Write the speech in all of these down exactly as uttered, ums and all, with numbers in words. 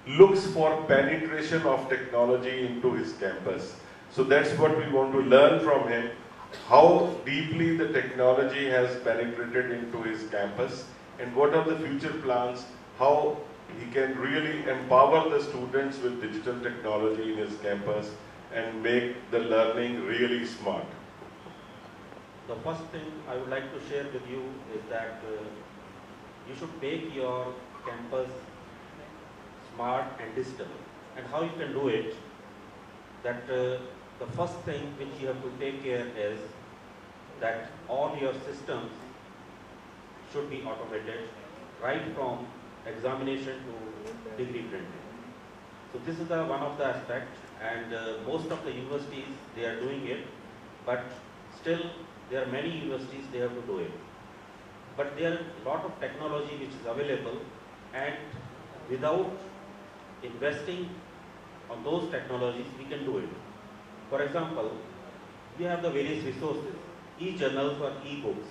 looks for penetration of technology into his campus. So that's what we want to learn from him, how deeply the technology has penetrated into his campus and what are the future plans, how he can really empower the students with digital technology in his campus and make the learning really smart. The first thing I would like to share with you is that uh, you should make your campus smart and digital. And how you can do it, that uh, the first thing which you have to take care is that all your systems should be automated, right from examination to degree printing. So this is the one of the aspects, and uh, most of the universities, they are doing it, but still there are many universities, they have to do it. But there are a lot of technology which is available, and without investing on those technologies, we can do it. For example, we have the various resources, e-journals or e-books.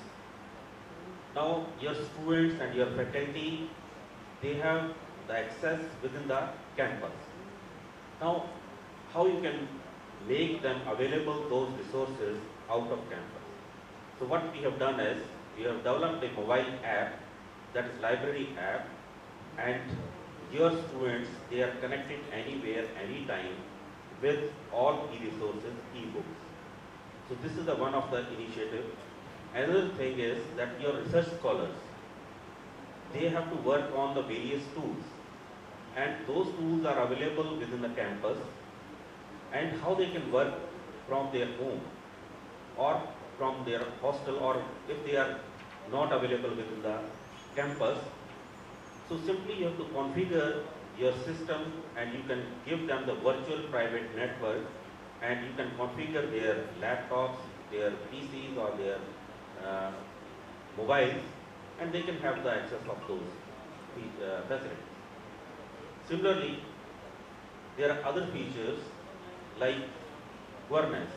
Now, your students and your faculty, they have the access within the campus. Now, how you can make them available, those resources, out of campus? So what we have done is, we have developed a mobile app, that is library app, and your students, they are connected anywhere, anytime, with all e-resources, e-books. So this is the one of the initiative. Another thing is that your research scholars, they have to work on the various tools, and those tools are available within the campus, and how they can work from their home or from their hostel, or if they are not available within the campus. So simply you have to configure your system, and you can give them the virtual private network, and you can configure their laptops, their P Cs or their uh, mobiles, and they can have the access of those uh, facilities. Similarly, there are other features like governance,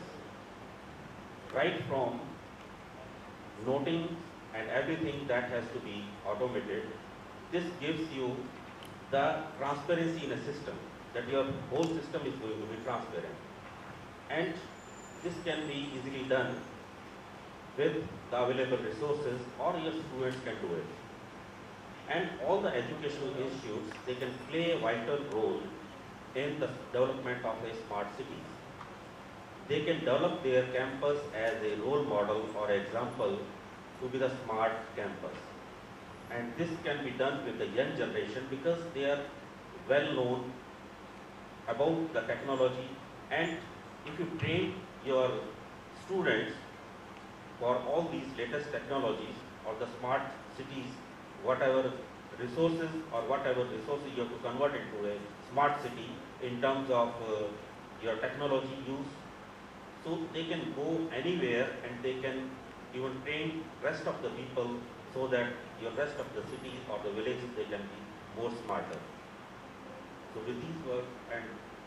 right from noting and everything that has to be automated. This gives you the transparency in a system, that your whole system is going to be transparent. And this can be easily done with the available resources, or your students can do it. And all the educational institutes, they can play a vital role in the development of a smart city. They can develop their campus as a role model or example to be the smart campus. And this can be done with the young generation, because they are well known about the technology. And if you train your students for all these latest technologies or the smart cities, whatever resources or whatever resources you have to convert into a smart city in terms of uh, your technology use, so they can go anywhere and they can even train rest of the people, so that your rest of the cities or the villages, they can be more smarter. So with these words, and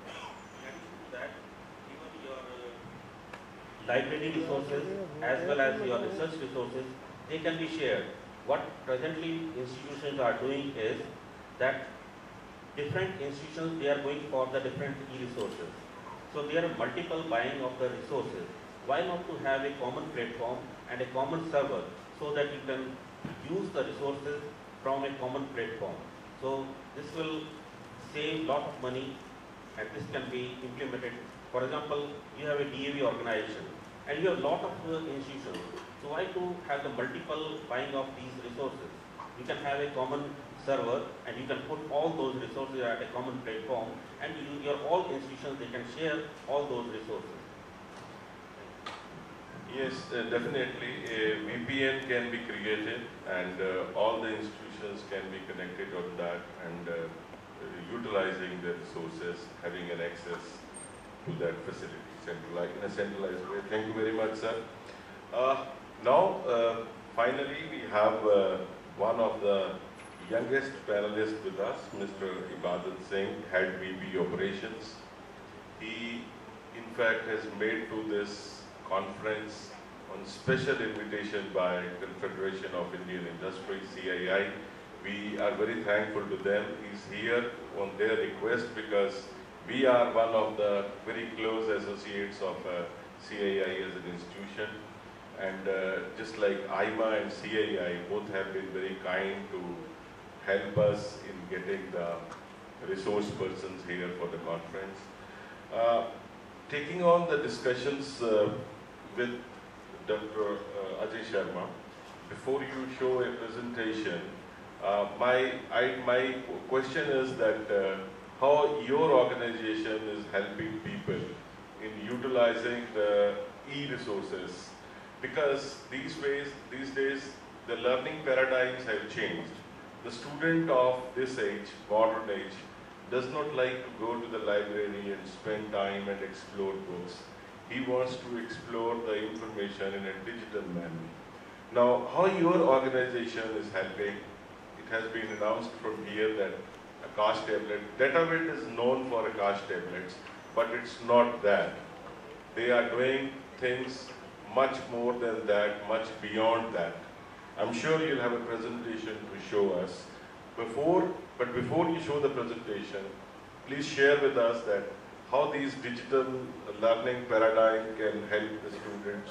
that even your uh, library resources as well as your research resources, they can be shared. What presently institutions are doing is that different institutions, they are going for the different e-resources. So there are multiple buying of the resources. Why not to have a common platform and a common server, so that you can use the resources from a common platform? So this will save a lot of money, and this can be implemented. For example, you have a D A V organization and you have a lot of uh, institutions. So why to have the multiple buying of these resources? You can have a common server, and you can put all those resources at a common platform, and you, your all institutions, they can share all those resources. Yes, uh, definitely. A V P N can be created, and uh, all the institutions can be connected on that, and uh, utilizing the resources, having an access to that facility centralized, in a centralized way. Thank you very much, sir. Uh, now, uh, finally, we have uh, one of the youngest panelists with us, Mister Ibadat Singh, Head V P Operations. He, in fact, has made to this conference on special invitation by Confederation of Indian Industry, C I I, We are very thankful to them. He's here on their request because we are one of the very close associates of uh, C I I as an institution. And uh, just like I M A and C I I both have been very kind to help us in getting the resource persons here for the conference. Uh, taking on the discussions uh, with Doctor Uh, Ajay Sharma, before you show a presentation, uh, my, I, my question is that uh, how your organization is helping people in utilizing the e-resources, because these days, these days the learning paradigms have changed. The student of this age, modern age, does not like to go to the library and spend time and explore books. He wants to explore the information in a digital manner. Now, how your organization is helping, it has been announced from here that Akash tablet, Datavit is known for Akash tablets, but it's not that. They are doing things much more than that, much beyond that. I'm sure you'll have a presentation to show us. Before, but before you show the presentation, please share with us that how these digital learning paradigm can help the students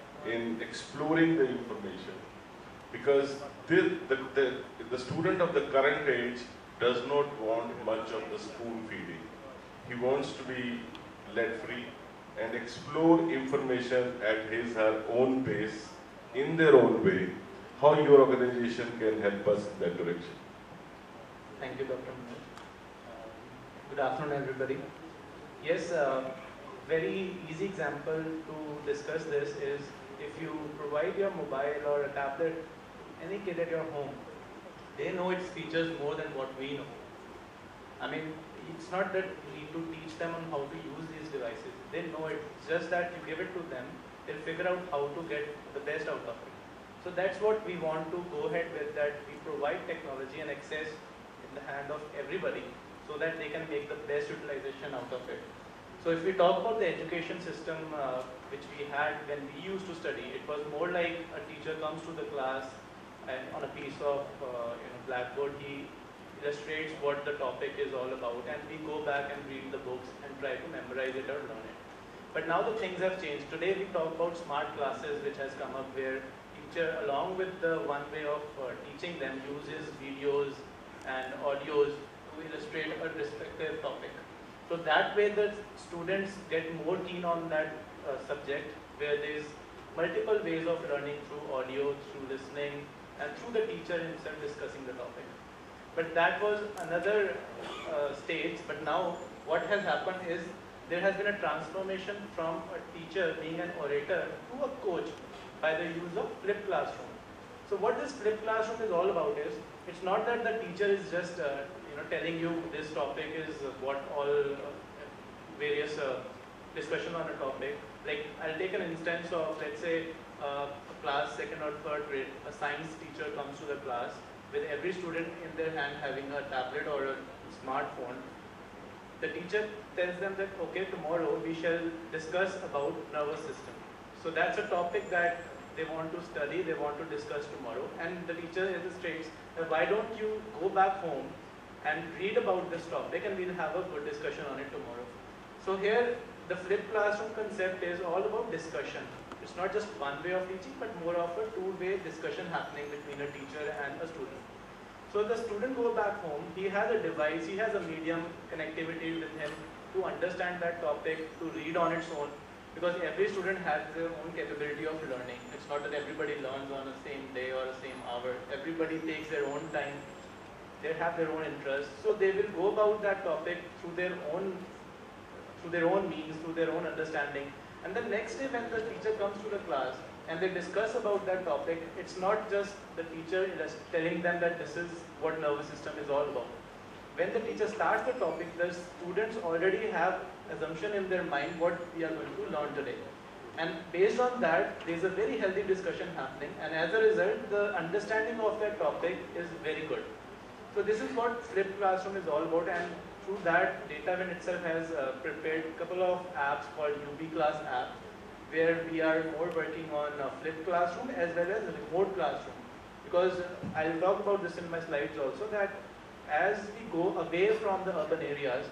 in exploring the information. Because the, the, the, the student of the current age does not want much of the spoon feeding. He wants to be led free and explore information at his or her own pace, in their own way. How your organization can help us in that direction. Thank you, Doctor Manoj. Uh, good afternoon, everybody. Yes, uh, very easy example to discuss this is if you provide your mobile or a tablet to any kid at your home, they know its features more than what we know. I mean, it's not that you need to teach them on how to use these devices. They know it. It's just that you give it to them, they'll figure out how to get the best out of it. So that's what we want to go ahead with, that we provide technology and access in the hand of everybody so that they can make the best utilization out of it. So if we talk about the education system uh, which we had when we used to study, it was more like a teacher comes to the class and on a piece of uh, you know, blackboard, he illustrates what the topic is all about, and we go back and read the books and try to memorize it or learn it. But now the things have changed. Today we talk about smart classes which has come up, where teacher, along with the one way of uh, teaching them, uses videos and audios to illustrate a respective topic. So that way the students get more keen on that uh, subject, where there is multiple ways of learning through audio, through listening, and through the teacher himself discussing the topic. But that was another uh, stage. But now what has happened is there has been a transformation from a teacher being an orator to a coach by the use of flipped classroom. So what this flipped classroom is all about is, it's not that the teacher is just uh, you know telling you this topic is what all uh, various uh, discussion on a topic. Like I'll take an instance of, let's say uh, a class second or third grade, a science teacher comes to the class with every student in their hand having a tablet or a smartphone. The teacher tells them that, okay, tomorrow we shall discuss about nervous system. So that's a topic that they want to study, they want to discuss tomorrow, and the teacher illustrates that why don't you go back home and read about this topic and we'll have a good discussion on it tomorrow. So here the flipped classroom concept is all about discussion. It's not just one way of teaching, but more of a two-way discussion happening between a teacher and a student. So the student goes back home, he has a device, he has a medium connectivity with him to understand that topic, to read on its own, because every student has their own capability of learning. It's not that everybody learns on the same day or the same hour. Everybody takes their own time, they have their own interests, so they will go about that topic through their own through their own means, through their own understanding. And the next day when the teacher comes to the class and they discuss about that topic, it's not just the teacher telling them that this is what nervous system is all about. When the teacher starts the topic, the students already have assumption in their mind what we are going to learn today. And based on that, there is a very healthy discussion happening, and as a result, the understanding of that topic is very good. So this is what flipped classroom is all about, and through that, Datavin itself has uh, prepared a couple of apps called U B Class app, where we are more working on uh, flipped classroom as well as remote classroom. Because I'll talk about this in my slides also, that as we go away from the urban areas,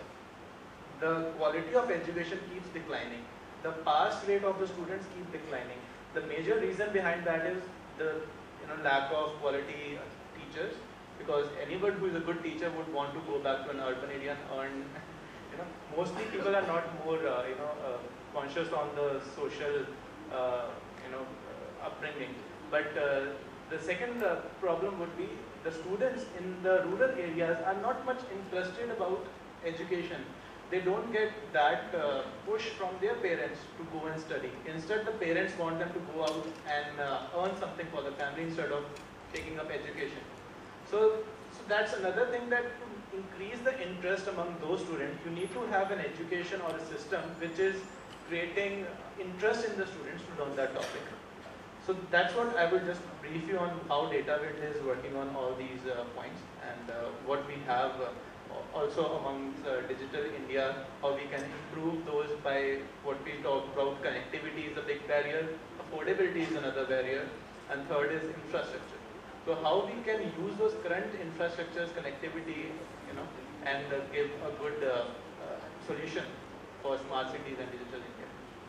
the quality of education keeps declining. The pass rate of the students keep declining. The major reason behind that is the you know lack of quality teachers, because anyone who is a good teacher would want to go back to an urban area and earn. You know, mostly people are not more uh, you know uh, conscious on the social uh, you know uh, upbringing. But uh, the second uh, problem would be the students in the rural areas are not much interested about education. They don't get that uh, push from their parents to go and study. Instead, the parents want them to go out and uh, earn something for the family instead of taking up education. So, so that's another thing, that to increase the interest among those students, you need to have an education or a system which is creating interest in the students to learn that topic. So that's what I will just brief you on how DataVid is working on all these uh, points, and uh, what we have uh, also among uh, Digital India, how we can improve those by what we talk about. Connectivity is a big barrier, affordability is another barrier, and third is infrastructure. So how we can use those current infrastructures, connectivity, you know, and uh, give a good uh, uh, solution for smart cities and Digital India.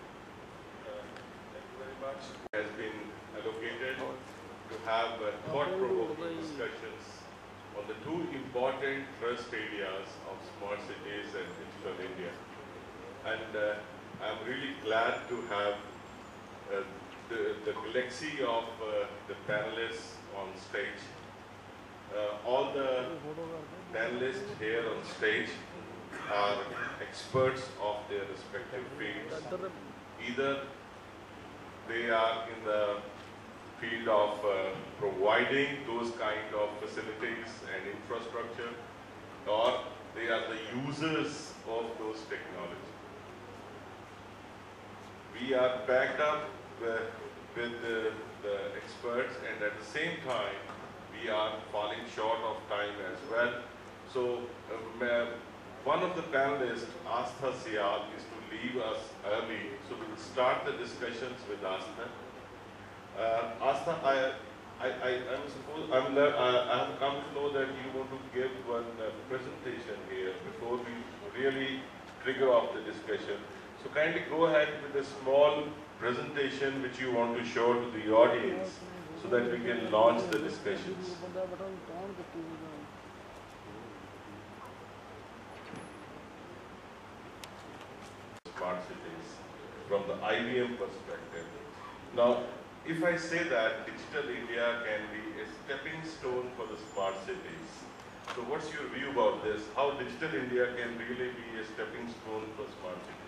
Thank you very much. Has been allocated to have uh, thought-provoking discussions on the two important thrust areas of smart cities and Digital India. And uh, I'm really glad to have uh, the, the galaxy of uh, the panelists on stage. Uh, all the panelists here on stage are experts of their respective fields. Either they are in the field of uh, providing those kind of facilities and infrastructure, or they are the users of those technologies. We are backed up with, with the, the experts, and at the same time we are falling short of time as well. So uh, one of the panelists, Astha Sial, is to leave us early, so we will start the discussions with Astha. Uh, Astha, I, I, I, I'm supposed, I'm, uh, I have come to know that you want to give one uh, presentation here before we really trigger off the discussion. So kindly go ahead with a small presentation which you want to show to the audience so that we can launch the discussions. Smart cities from the I B M perspective. Now, if I say that Digital India can be a stepping stone for the smart cities, so what's your view about this? How Digital India can really be a stepping stone for smart cities?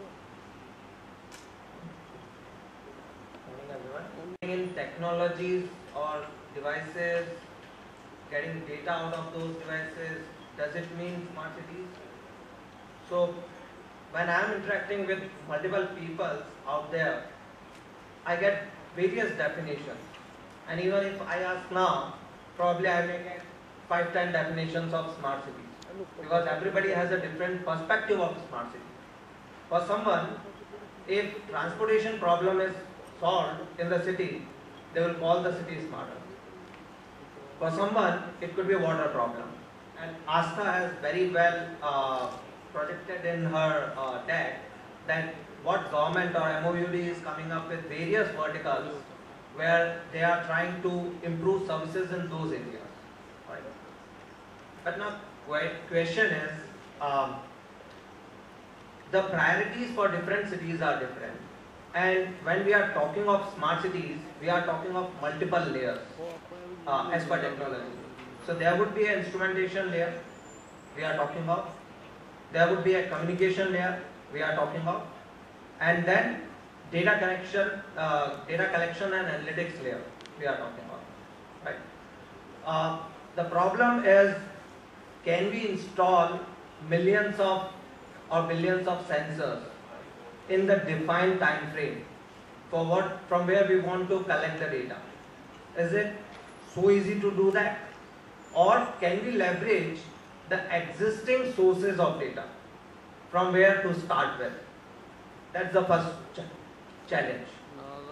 Morning everyone. In technologies or devices, getting data out of those devices, does it mean smart cities? So when I am interacting with multiple people out there, I get various definitions, and even if I ask now, probably I may get five, ten definitions of smart cities, because everybody has a different perspective of smart city. For someone, if transportation problem is solved in the city, they will call the city smarter. For someone, it could be a water problem, and Astha has very well uh, projected in her uh, deck that what government or M O U D is coming up with various verticals where they are trying to improve services in those areas. Right? But now, question is, um, the priorities for different cities are different. And when we are talking of smart cities, we are talking of multiple layers uh, as per technology. So there would be an instrumentation layer we are talking of. There would be a communication layer we are talking of. And then data connection, uh, data collection and analytics layer we are talking about, right? Uh, the problem is, can we install millions of or billions of sensors in the defined time frame for what, from where we want to collect the data? Is it so easy to do that? Or can we leverage the existing sources of data from where to start with? That's the first ch challenge.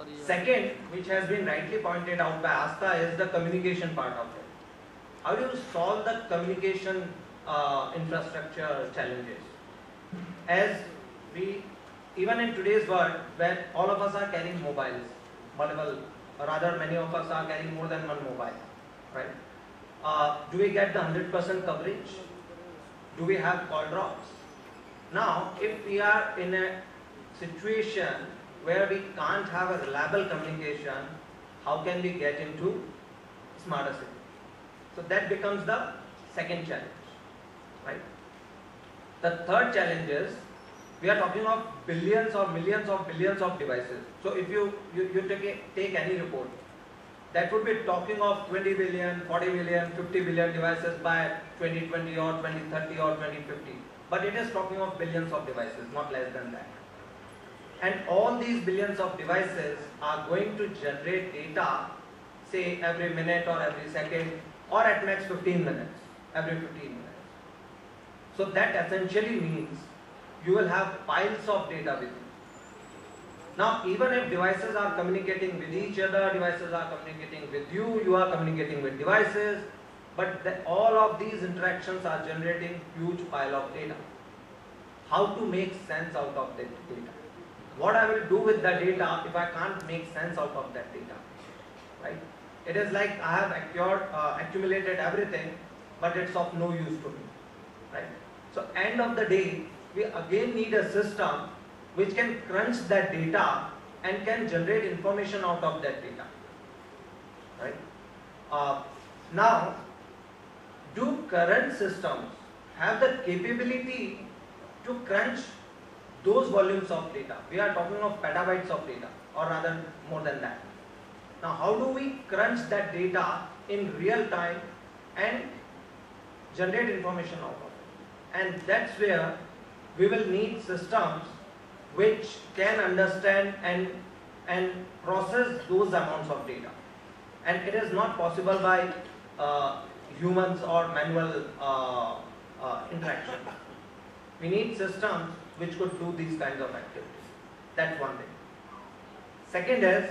Second, which has been rightly pointed out by Asta, is the communication part of it. How do you solve the communication uh, infrastructure challenges? As we, even in today's world, where all of us are carrying mobiles, multiple, or rather many of us are carrying more than one mobile, right? Uh, do we get the one hundred percent coverage? Do we have call drops? Now, if we are in a situation where we can't have a reliable communication, how can we get into smarter city? So that becomes the second challenge, right? The third challenge is, we are talking of billions or millions of billions of devices. So if you, you, you take, a, take any report, that would be talking of twenty billion, forty billion, fifty billion devices by twenty twenty or twenty thirty or twenty fifty. But it is talking of billions of devices, not less than that. And all these billions of devices are going to generate data, say every minute or every second, or at max fifteen minutes, every fifteen minutes. So that essentially means you will have piles of data with you. Now, even if devices are communicating with each other, devices are communicating with you, you are communicating with devices, but the, all of these interactions are generating huge pile of data. How to make sense out of that data? What I will do with the data if I can't make sense out of that data, right? It is like I have acquired, uh, accumulated everything, but it's of no use to me, right? So end of the day, we again need a system which can crunch that data and can generate information out of that data, right? Uh, now, do current systems have the capability to crunch those volumes of data? We are talking of petabytes of data, or rather more than that. Now, how do we crunch that data in real time and generate information out of it? And that's where we will need systems which can understand and, and process those amounts of data. And it is not possible by uh, humans or manual uh, uh, interaction. We need systems which could do these kinds of activities. That's one thing. Second is,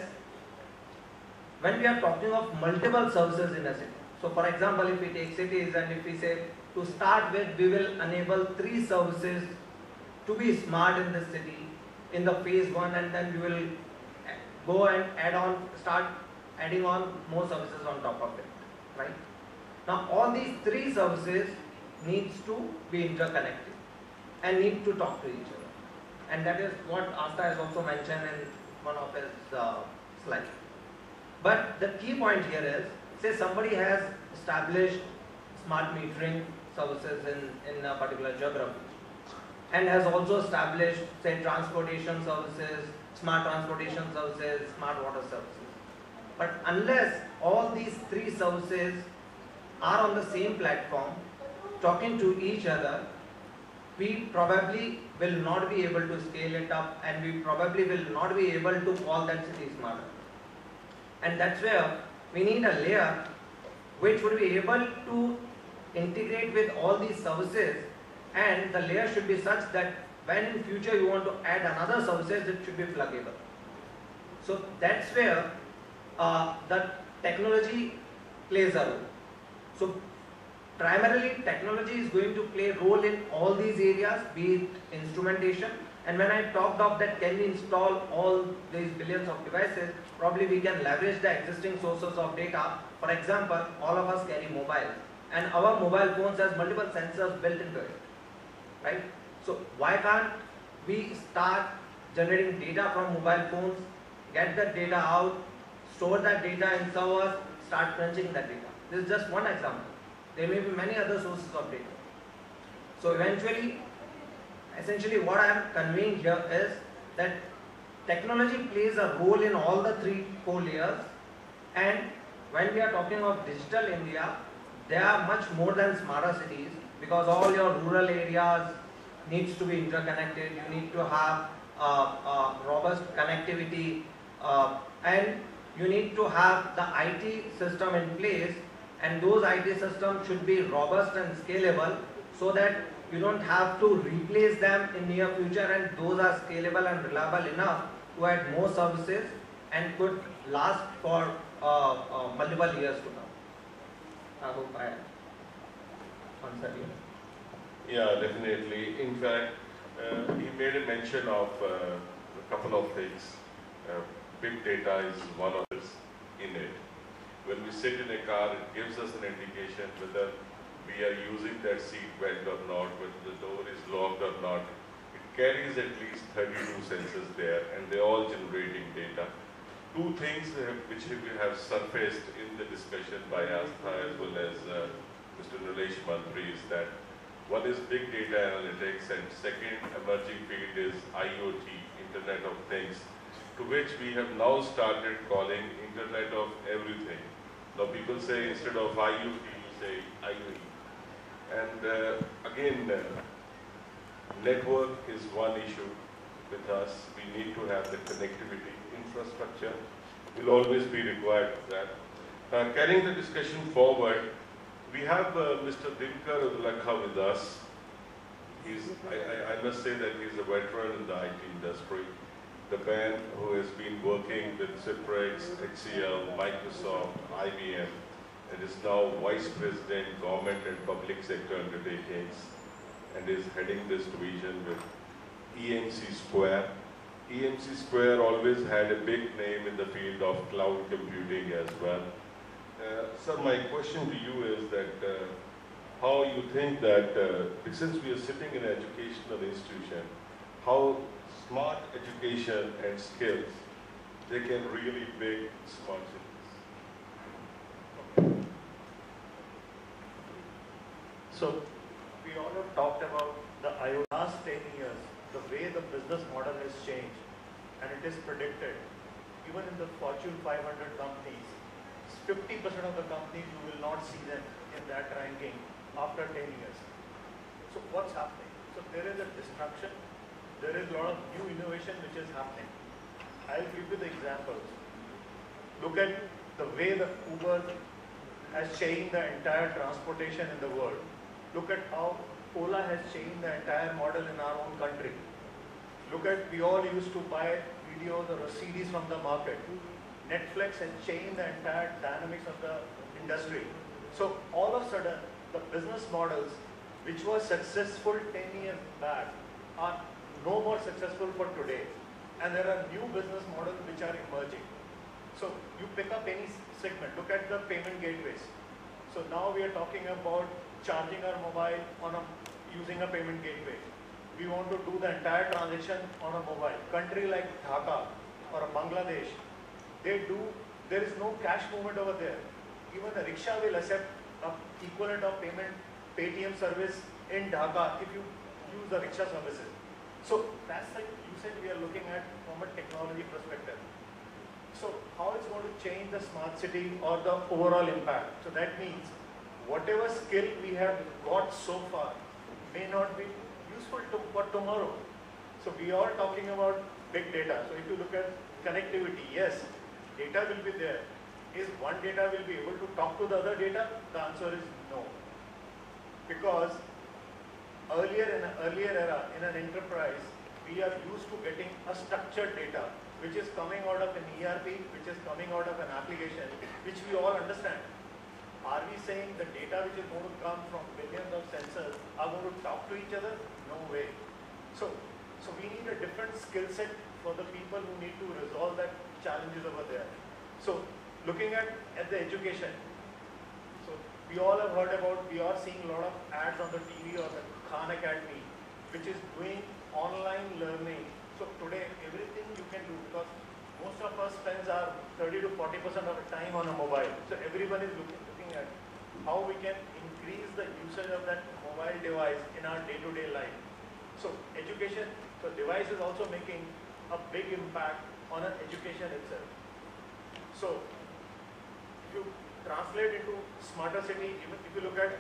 when we are talking of multiple services in a city. So for example, if we take cities and if we say, to start with, we will enable three services to be smart in the city in the phase one, and then we will go and add on, start adding on more services on top of it, right? Now all these three services needs to be interconnected and need to talk to each other. And that is what Asta has also mentioned in one of his uh, slides. But the key point here is, say somebody has established smart metering services in, in a particular geography, and has also established, say, transportation services, smart transportation services, smart water services. But unless all these three services are on the same platform, talking to each other, we probably will not be able to scale it up, and we probably will not be able to call that city smarter. And that's where we need a layer which would be able to integrate with all these services, and the layer should be such that when in future you want to add another services, it should be pluggable. So that's where uh, the technology plays a role. So primarily technology is going to play a role in all these areas, be it instrumentation. And when I talked of that, can we install all these billions of devices, probably we can leverage the existing sources of data. For example, all of us carry mobile, and our mobile phones has multiple sensors built into it, right? So why can't we start generating data from mobile phones, get that data out, store that data in servers, start crunching that data? This is just one example. There may be many other sources of data. So eventually, essentially what I am conveying here is that technology plays a role in all the three, four layers, and when we are talking of digital India, they are much more than smarter cities, because all your rural areas needs to be interconnected. You need to have uh, uh, robust connectivity, uh, and you need to have the I T system in place, and those I T systems should be robust and scalable, so that you don't have to replace them in near future, and those are scalable and reliable enough to add more services and could last for uh, uh, multiple years to come. I hope I answered you. Yeah, definitely. In fact, uh, he made a mention of uh, a couple of things. Uh, big data is one of this in it. When we sit in a car, it gives us an indication whether we are using that seat belt or not, whether the door is locked or not. It carries at least thirty-two sensors there, and they're all generating data. Two things uh, which we have surfaced in the discussion by Astha as well as uh, Mister Nilesh Mantri is that one is big data analytics, and second emerging field is I O T, Internet of Things, to which we have now started calling Internet of Everything. Now people say instead of I O T, you say I O T. And uh, again, uh, network is one issue with us. We need to have the connectivity. Infrastructure will always be required for that. Uh, carrying the discussion forward, we have uh, Mister Dinkar Udlakha with us. He's, I, I, I must say that he's a veteran in the I T industry. The man who has been working with Citrix, H C L, Microsoft, I B M, and is now Vice President, Government and Public Sector Undertakings, and is heading this division with E M C Square. E M C Square always had a big name in the field of cloud computing as well. Uh, sir, my question to you is that uh, how you think that, uh, since we are sitting in an educational institution, how smart education and skills, they can really make smart cities? So, we all have talked about the I O T. Last ten years, the way the business model has changed, and it is predicted, even in the Fortune five hundred companies, fifty percent of the companies you will not see them in that ranking after ten years. So what's happening? So there is a destruction, there is a lot of new innovation which is happening. I'll give you the examples. Look at the way the Uber has changed the entire transportation in the world. Look at how Ola has changed the entire model in our own country. Look at, we all used to buy videos or C Ds from the market. Netflix has changed the entire dynamics of the industry. So all of a sudden, the business models which were successful ten years back are no more successful for today. And there are new business models which are emerging. So you pick up any segment, look at the payment gateways. So now we are talking about charging our mobile on a, using a payment gateway. We want to do the entire transaction on a mobile. Country like Dhaka or Bangladesh, they do, there is no cash movement over there. Even the rickshaw will accept a equivalent of payment Paytm service in Dhaka if you use the rickshaw services. So that's the usage we are looking at from a technology perspective. So how it's going to change the smart city or the overall impact? So that means whatever skill we have got so far may not be useful to, for tomorrow. So we are talking about big data. So if you look at connectivity, yes, data will be there. Is one data will be able to talk to the other data? The answer is no. Because earlier in an earlier era, in an enterprise, we are used to getting a structured data, which is coming out of an E R P, which is coming out of an application, which we all understand. Are we saying the data which is going to come from billions of sensors are going to talk to each other? No way. So, so we need a different skill set for the people who need to resolve that challenges over there. So, looking at, at the education, so we all have heard about, we are seeing a lot of ads on the T V or the Khan Academy, which is doing online learning. So today, everything you can do, because most of us spends our thirty to forty percent of the time on a mobile. So everyone is looking, looking at how we can increase the usage of that mobile device in our day-to-day life. So education, so device is also making a big impact on an education itself. So if you translate into smarter city, even if you look at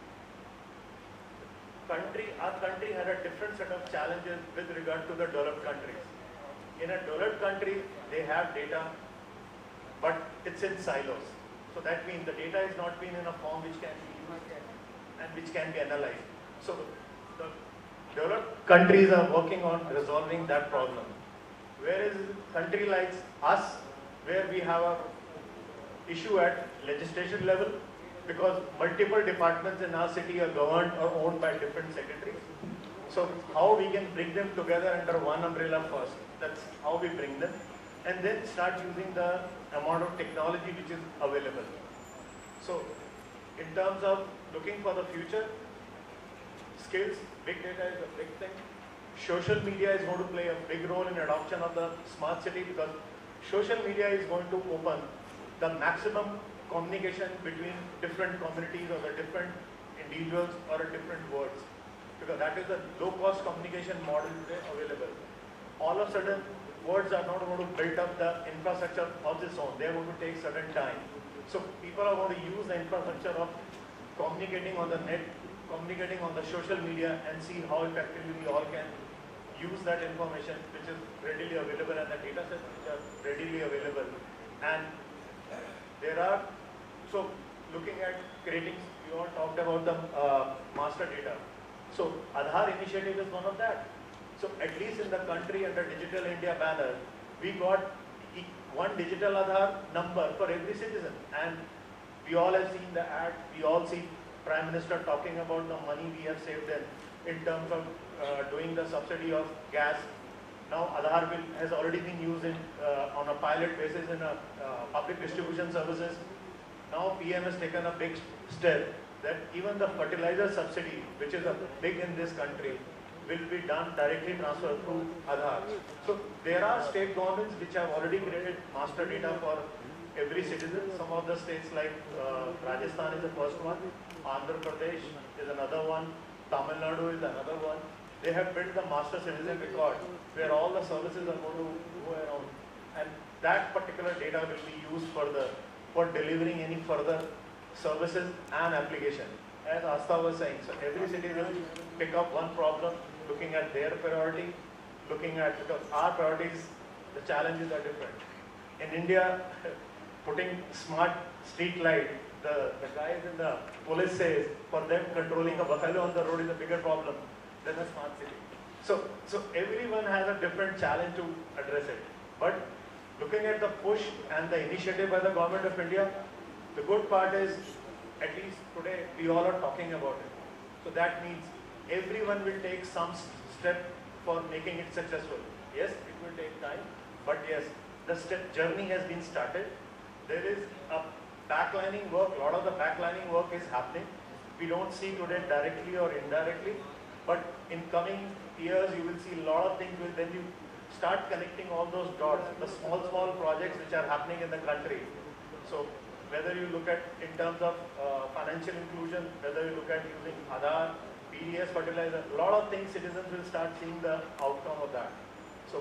country, our country had a different set of challenges with regard to the developed countries. In a developed country, they have data, but it's in silos. So that means the data is not been in a form which can be used and which can be analyzed. So the developed countries are working on resolving that problem. Whereas a country like us, where we have a issue at legislation level, because multiple departments in our city are governed or owned by different secretaries. So how we can bring them together under one umbrella first, that's how we bring them, and then start using the amount of technology which is available. So in terms of looking for the future, skills, big data is a big thing. Social media is going to play a big role in adoption of the smart city, because social media is going to open the maximum communication between different communities or the different individuals or different words, because that is the low cost communication model today available. All of a sudden, words are not going to build up the infrastructure of its own. They are going to take certain time. So people are going to use the infrastructure of communicating on the net, communicating on the social media, and see how effectively we all can use that information which is readily available and the data sets which are readily available. And there are, so looking at creating, we all talked about the uh, master data. So Aadhaar initiative is one of that. So at least in the country under Digital India banner, we got one digital Aadhaar number for every citizen. And we all have seen the ad, we all see Prime Minister talking about the money we have saved in, in terms of uh, doing the subsidy of gas. Now Aadhaar will, has already been used in, uh, on a pilot basis in a, uh, public distribution services. Now P M has taken a big step that even the fertilizer subsidy, which is a big in this country, will be done directly transferred through Aadhaar. So there are state governments which have already created master data for every citizen. Some of the states like uh, Rajasthan is the first one, Andhra Pradesh is another one, Tamil Nadu is another one. They have built the master citizen record where all the services are going to go around, and that particular data will be used for the for delivering any further services and application. As Astha was saying, so every city will pick up one problem, looking at their priority, looking at, because our priorities, the challenges are different. In India, putting smart street light, the, the guys in the police says, for them controlling a buffalo on the road is a bigger problem than a smart city. So, so everyone has a different challenge to address it. But looking at the push and the initiative by the government of India, the good part is, at least today, we all are talking about it. So that means everyone will take some step for making it successful. Yes, it will take time, but yes, the step journey has been started. There is a backlining work, a lot of the backlining work is happening. We don't see today directly or indirectly, but in coming years, you will see a lot of things will, then you start connecting all those dots, the small, small projects which are happening in the country. So whether you look at in terms of uh, financial inclusion, whether you look at using Aadhaar, P D S, fertilizer, a lot of things citizens will start seeing the outcome of that. So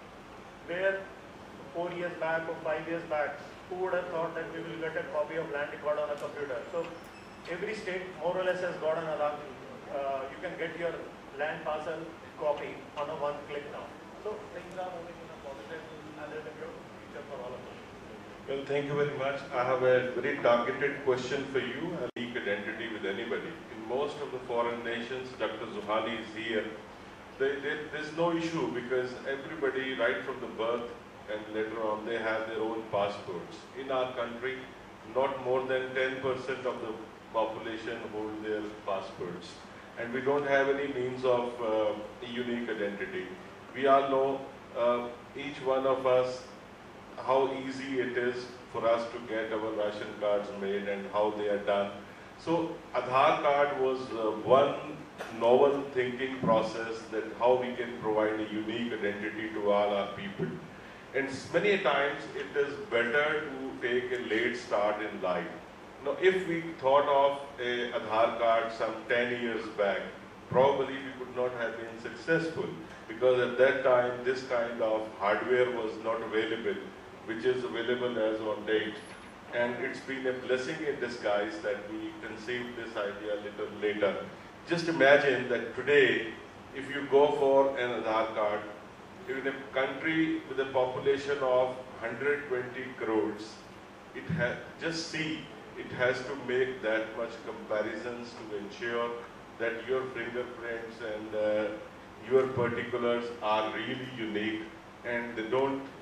where four years back or five years back, who would have thought that we will get a copy of land record on a computer? So every state more or less has got an Aadhaar. Uh, you can get your land parcel copy on a one click now. So things are moving in a positive and there's a good future for all of us. Well, thank you very much. I have a very targeted question for you, a unique identity with anybody. In most of the foreign nations, Doctor Zuhani is here. They, they, there's no issue because everybody, right from the birth and later on, they have their own passports. In our country, not more than ten percent of the population hold their passports. And we don't have any means of uh, unique identity. We all know, uh, each one of us, how easy it is for us to get our ration cards made and how they are done. So Aadhaar card was uh, one novel thinking process that how we can provide a unique identity to all our people. And many times it is better to take a late start in life. Now, if we thought of a Aadhaar card some ten years back, probably we could not have been successful because at that time this kind of hardware was not available, which is available as on date. And it's been a blessing in disguise that we conceived this idea a little later. Just imagine that today, if you go for an Aadhaar card, in a country with a population of one hundred twenty crores, it has, just see, it has to make that much comparisons to ensure that your fingerprints and uh, your particulars are really unique and they don't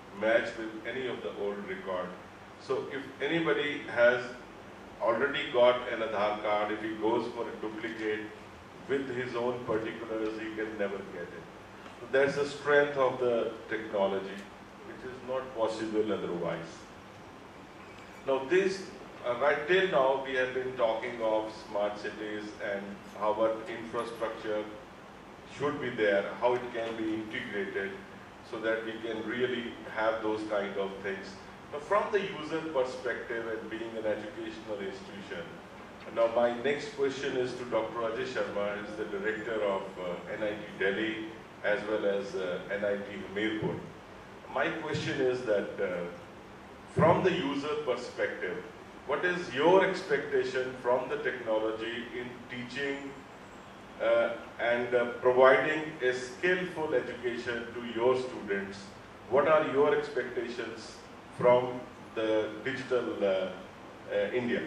match with any of the old record. So if anybody has already got an Aadhaar card, if he goes for a duplicate with his own particulars, he can never get it. So that's the strength of the technology, which is not possible otherwise. Now this, uh, right till now, we have been talking of smart cities and how our infrastructure should be there, how it can be integrated so that we can really have those kind of things. Now from the user perspective and being an educational institution, now my next question is to Doctor Ajay Sharma, who is the director of uh, N I T Delhi as well as uh, N I T Hamirpur. My question is that uh, from the user perspective, what is your expectation from the technology in teaching uh, and uh, providing a skillful education to your students? What are your expectations from the digital uh, uh, India?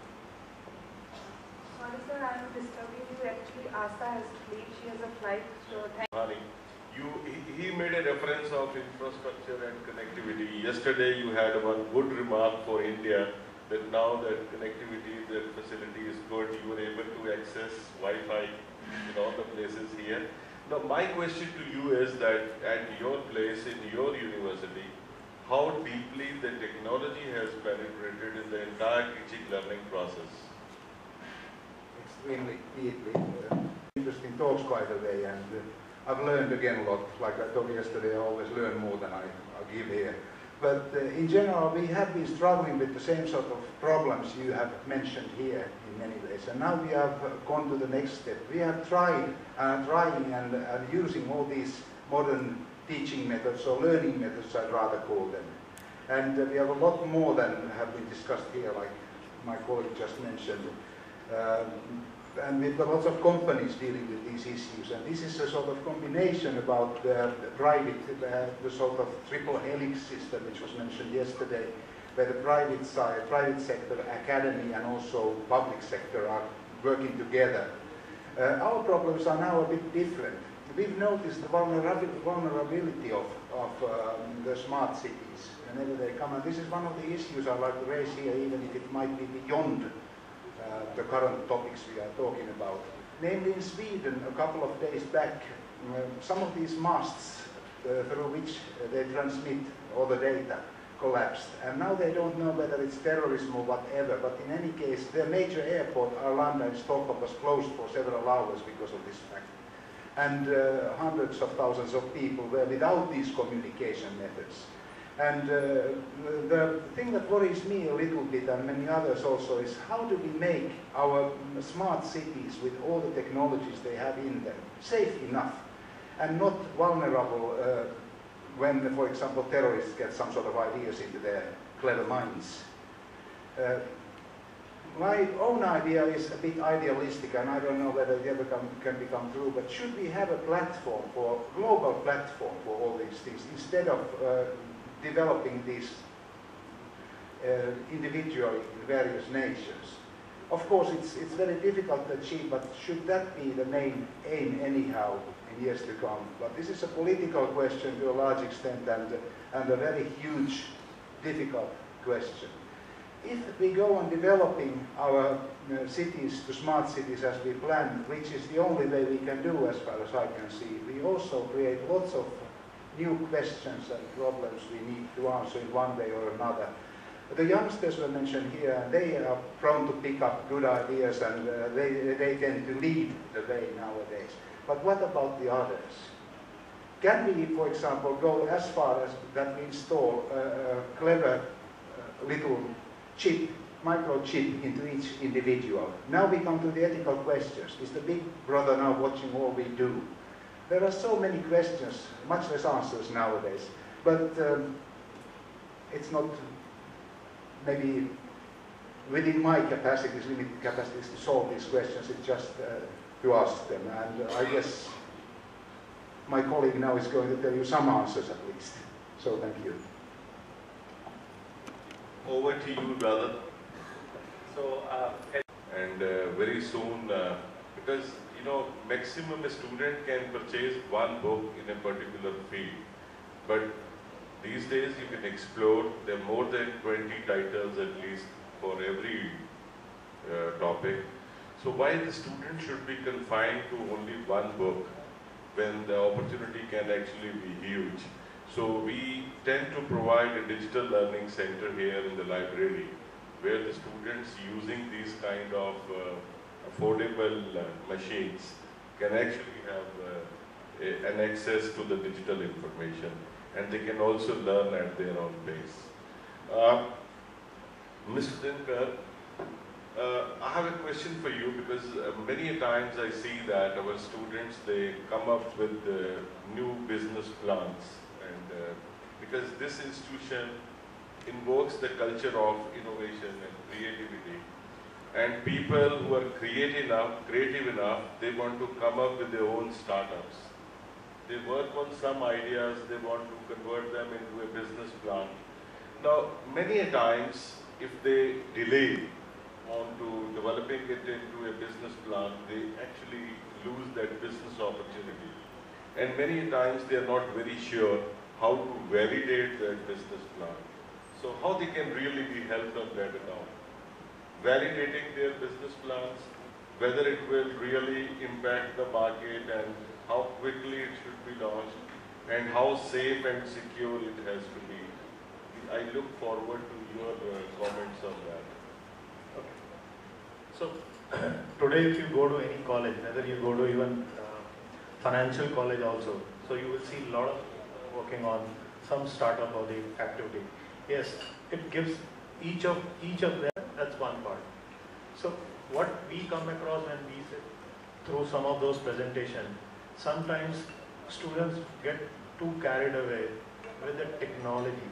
Sorry sir, I am disturbing you. Actually, Asa has to leave. She has a flight. So thank Hani, you, he, he made a reference of infrastructure and connectivity. Yesterday you had one good remark for India that now that connectivity, that facility is good, you were able to access Wi-Fi in all the places here. Now my question to you is that at your place, in your university, how deeply the technology has penetrated in the entire teaching learning process? Extremely deeply. Uh, interesting talks, by the way, and uh, I've learned again a lot. Like I told you yesterday, I always learn more than I, I give here. But uh, in general, we have been struggling with the same sort of problems you have mentioned here in many ways. And now we have gone to the next step. We have tried and trying and, and using all these modern teaching methods or learning methods, I'd rather call them. And uh, we have a lot more than have been discussed here, like my colleague just mentioned. Um, and we've got lots of companies dealing with these issues, and this is a sort of combination about uh, the private, uh, the sort of triple helix system which was mentioned yesterday, where the private side, private sector, academy, and also public sector are working together. Uh, our problems are now a bit different. We've noticed the vulnerability of, of um, the smart cities whenever they come, and this is one of the issues I'd like to raise here, even if it might be beyond uh, the current topics we are talking about. Namely, in Sweden, a couple of days back, uh, some of these masts uh, through which uh, they transmit all the data collapsed, and now they don't know whether it's terrorism or whatever, but in any case, their major airport, Arlanda in Stockholm, was closed for several hours because of this fact. And uh, hundreds of thousands of people were without these communication methods. And uh, the thing that worries me a little bit, and many others also, is how do we make our smart cities with all the technologies they have in them safe enough and not vulnerable uh, when, for example, terrorists get some sort of ideas into their clever minds. Uh, My own idea is a bit idealistic, and I don't know whether it ever come, can become true, but should we have a platform, for global platform for all these things, instead of uh, developing these uh, individually in various nations? Of course, it's, it's very difficult to achieve, but should that be the main aim anyhow in years to come? But this is a political question to a large extent, and, and a very huge, difficult question. If we go on developing our uh, cities to smart cities as we plan, which is the only way we can do as far as I can see, we also create lots of new questions and problems we need to answer in one way or another. The youngsters were mentioned here, and they are prone to pick up good ideas, and uh, they, they tend to lead the way nowadays. But what about the others? Can we, for example, go as far as that we install a, a clever uh, little chip, microchip into each individual? Now we come to the ethical questions. Is the big brother now watching all we do? There are so many questions, much less answers nowadays. But um, it's not maybe within my capacities, limited capacities to solve these questions. It's just uh, to ask them. And uh, I guess my colleague now is going to tell you some answers at least. So thank you. Over to you, brother. So, uh, And uh, very soon, uh, because you know, maximum a student can purchase one book in a particular field, but these days you can explore. There are more than twenty titles at least for every uh, topic. So why the student should be confined to only one book when the opportunity can actually be huge? So we tend to provide a digital learning center here in the library where the students using these kind of uh, affordable uh, machines can actually have uh, a, an access to the digital information, and they can also learn at their own pace. Uh, Mister Dinkar, uh, I have a question for you, because uh, many times I see that our students, they come up with uh, new business plans, and uh, because this institution invokes the culture of innovation and creativity, and people who are creative enough, creative enough, they want to come up with their own startups. They work on some ideas, they want to convert them into a business plan. Now, many a times, if they delay on to developing it into a business plan, they actually lose that business opportunity. And many times they are not very sure how to validate that business plan. So how they can really be helped on that account? Validating their business plans, whether it will really impact the market and how quickly it should be launched and how safe and secure it has to be. I look forward to your uh, comments on that. Okay. So today if you go to any college, whether you go to even uh, financial college also, so you will see a lot of working on some startup or the activity. Yes, it gives each of each of them, that's one part. So what we come across when we sit through some of those presentations, sometimes students get too carried away with the technology.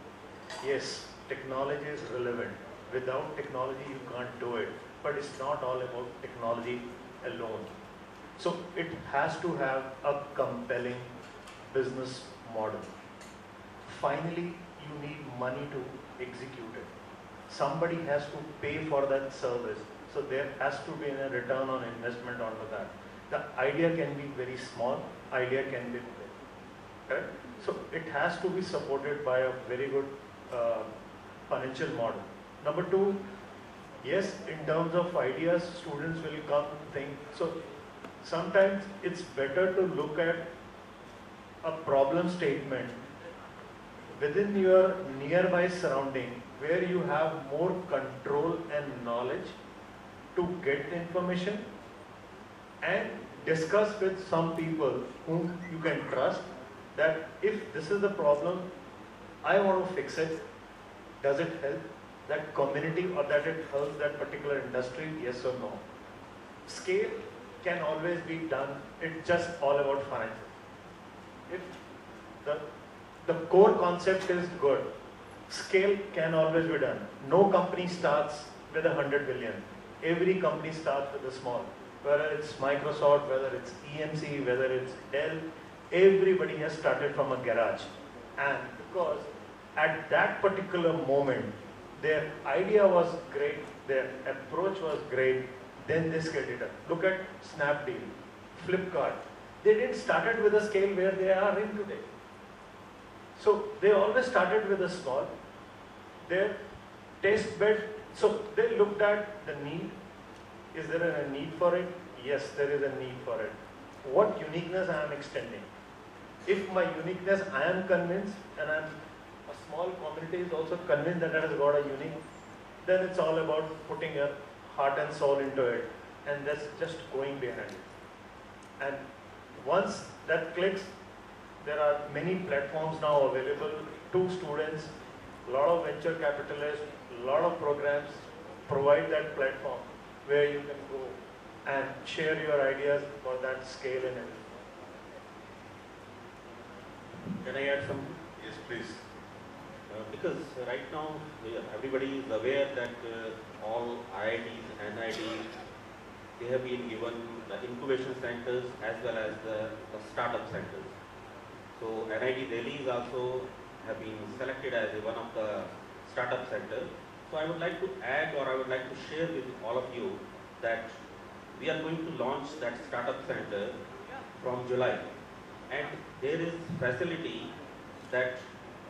Yes, technology is relevant. Without technology you can't do it, but it's not all about technology alone. So it has to have a compelling business model. Finally, you need money to execute it. Somebody has to pay for that service. So there has to be a return on investment onto that. The idea can be very small, idea can be big. Correct? So it has to be supported by a very good uh, financial model. Number two, yes, in terms of ideas, students will come think. So sometimes it's better to look at a problem statement within your nearby surrounding where you have more control and knowledge to get the information, and discuss with some people whom you can trust that if this is the problem, I want to fix it, does it help that community or that it helps that particular industry, yes or no. Scale can always be done, it's just all about finances. If the, the core concept is good, scale can always be done. No company starts with a hundred billion. Every company starts with a small. Whether it's Microsoft, whether it's E M C, whether it's Dell, everybody has started from a garage. And because at that particular moment, their idea was great, their approach was great, then they scaled it up. Look at Snapdeal, Flipkart. They didn't started with a scale where they are in today. So they always started with a small. Their test bed, so they looked at the need. Is there a need for it? Yes, there is a need for it. What uniqueness I am extending? If my uniqueness I am convinced, and I'm, a small community is also convinced that it has got a unique, then it's all about putting your heart and soul into it, and that's just going behind it. And once that clicks, there are many platforms now available to students, a lot of venture capitalists, a lot of programs provide that platform where you can go and share your ideas for that scale and everything. Can I add some? Yes, please. Uh, because right now uh, everybody is aware that uh, all I I Ts, N I Ts, they have been given the incubation centers as well as the, the startup centers. So N I T Delhi is also have been selected as one of the startup centers. So I would like to add, or I would like to share with all of you that we are going to launch that startup center from July, and there is facility that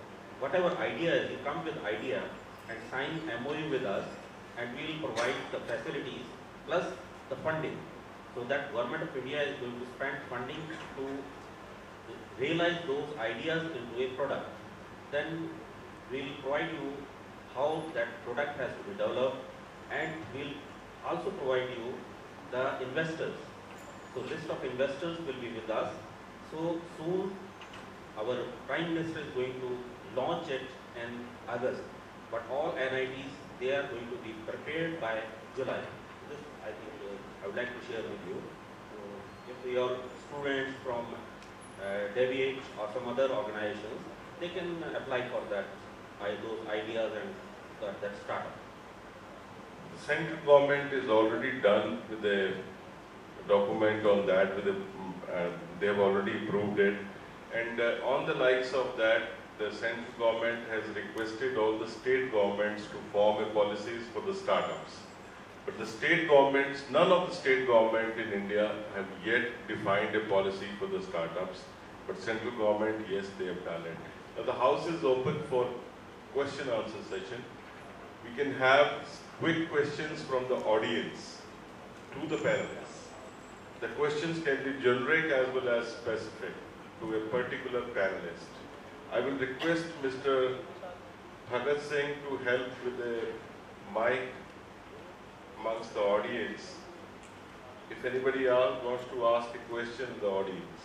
whatever idea is, you come with idea and sign M O U with us, and we will provide the facilities plus the funding. So that Government of India is going to spend funding to realize those ideas into a product. Then we will provide you how that product has to be developed, and we will also provide you the investors. So list of investors will be with us. So soon our Prime Minister is going to launch it in August. But all N I Ts, they are going to be prepared by July. This I think uh, I would like to share with you. So if your students from uh, D V H or some other organizations, they can apply for that, uh, those ideas and that, that startup. The central government is already done with a document on that. With a, uh, they have already approved it, and uh, on the likes of that, the central government has requested all the state governments to form a policies for the startups. But the state governments, none of the state government in India have yet defined a policy for the startups. But central government, yes, they have done it. Now the house is open for question answer session. We can have quick questions from the audience to the panelists. The questions can be generic as well as specific to a particular panelist. I will request Mister Bhagat Singh to help with the mic amongst the audience. If anybody else wants to ask a question in the audience.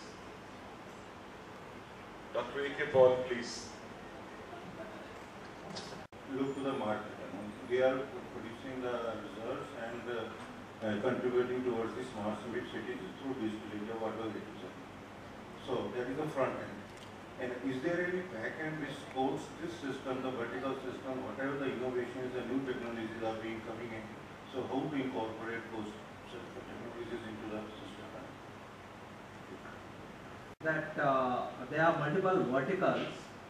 Doctor A K Paul, please. Look to the market. We are producing the reserves and uh, uh, contributing towards the smart cities through digital India, whatever it is. So that is the front end. And is there any back end which supports this system, the vertical system, whatever the innovations, the new technologies are being coming in? So how to incorporate those technologies into the system? That uh, there are multiple verticals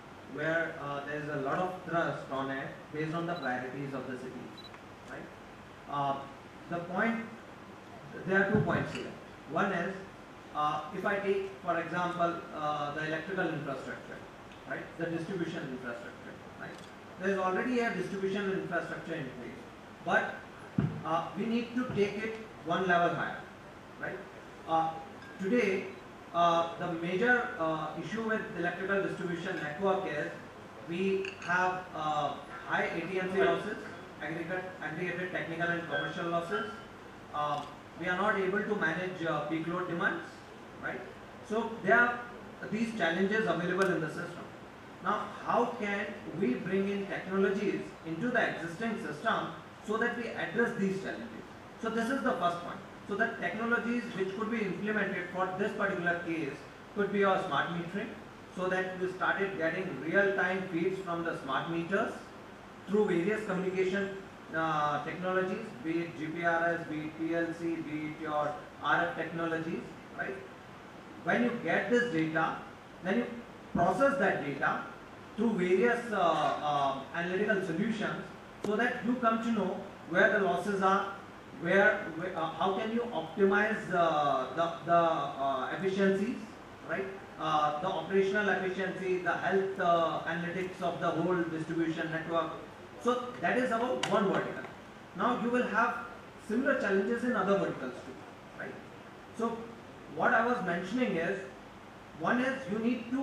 where uh, there is a lot of thrust on it based on the priorities of the city, right? Uh, the point, there are two points here. One is, uh, if I take, for example, uh, the electrical infrastructure, right? The distribution infrastructure, right? There is already a distribution infrastructure in place, but uh, we need to take it one level higher, right? Uh, today, Uh, the major uh, issue with electrical distribution network is we have uh, high A T M C losses, aggregate, aggregated technical and commercial losses. Uh, we are not able to manage uh, peak load demands, right? So there are these challenges available in the system. Now, how can we bring in technologies into the existing system so that we address these challenges? So this is the first point. So the technologies which could be implemented for this particular case could be our smart metering, so that we started getting real-time feeds from the smart meters through various communication uh, technologies, be it G P R S, be it P L C, be it your R F technologies, right? When you get this data, then you process that data through various uh, uh, analytical solutions, so that you come to know where the losses are, where, where uh, how can you optimize uh, the, the uh, efficiencies, right? Uh, the operational efficiency, the health uh, analytics of the whole distribution network. So that is about one vertical. Now you will have similar challenges in other verticals too, right? So what I was mentioning is, one is you need to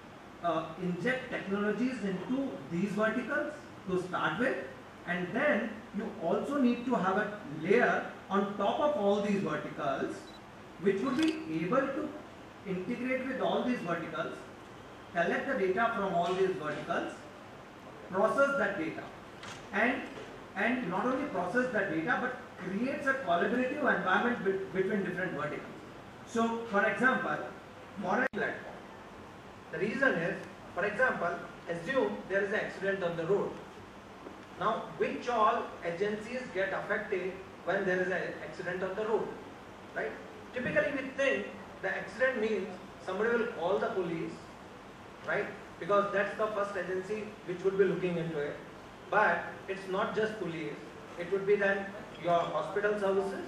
uh, inject technologies into these verticals to start with, and then you also need to have a layer on top of all these verticals which would be able to integrate with all these verticals, collect the data from all these verticals, process that data, and and not only process that data but creates a collaborative environment be between different verticals. So for example, for a platform, the reason is, for example, assume there is an accident on the road. Now, which all agencies get affected when there is an accident on the road, right? Typically, we think the accident means somebody will call the police, right? Because that's the first agency which would be looking into it. But it's not just police, it would be then your hospital services.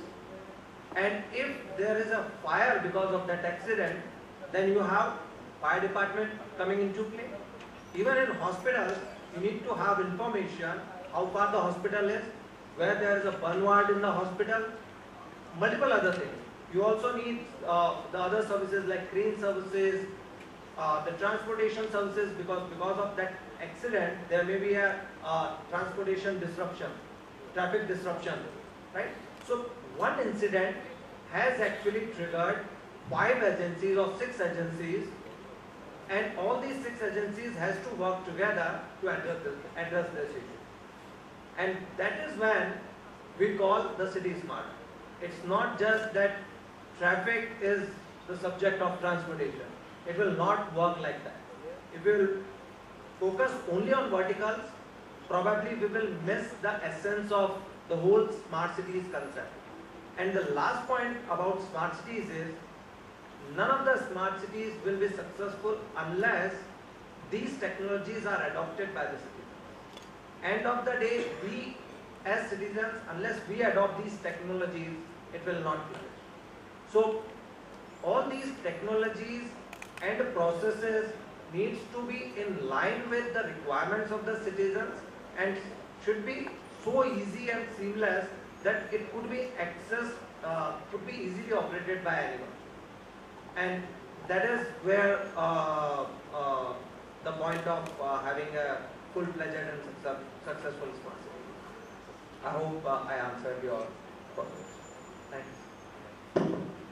And if there is a fire because of that accident, then you have fire department coming into play. Even in hospitals, you need to have information how far the hospital is, where there is a burn ward in the hospital, multiple other things. You also need uh, the other services like crane services, uh, the transportation services, because because of that accident there may be a uh, transportation disruption, traffic disruption, right? So one incident has actually triggered five agencies or six agencies, and all these six agencies has to work together to address this, address this issue. And that is when we call the city smart. It's not just that traffic is the subject of transportation. It will not work like that. If we will focus only on verticals, probably we will miss the essence of the whole smart cities concept. And the last point about smart cities is, none of the smart cities will be successful unless these technologies are adopted by the citizens. End of the day, we as citizens, unless we adopt these technologies, it will not be. So all these technologies and processes needs to be in line with the requirements of the citizens and should be so easy and seamless that it could be accessed, uh, could be easily operated by anyone. And that is where uh, uh, the point of uh, having a full-fledged and success, successful smart city. I hope uh, I answered your questions. Thanks.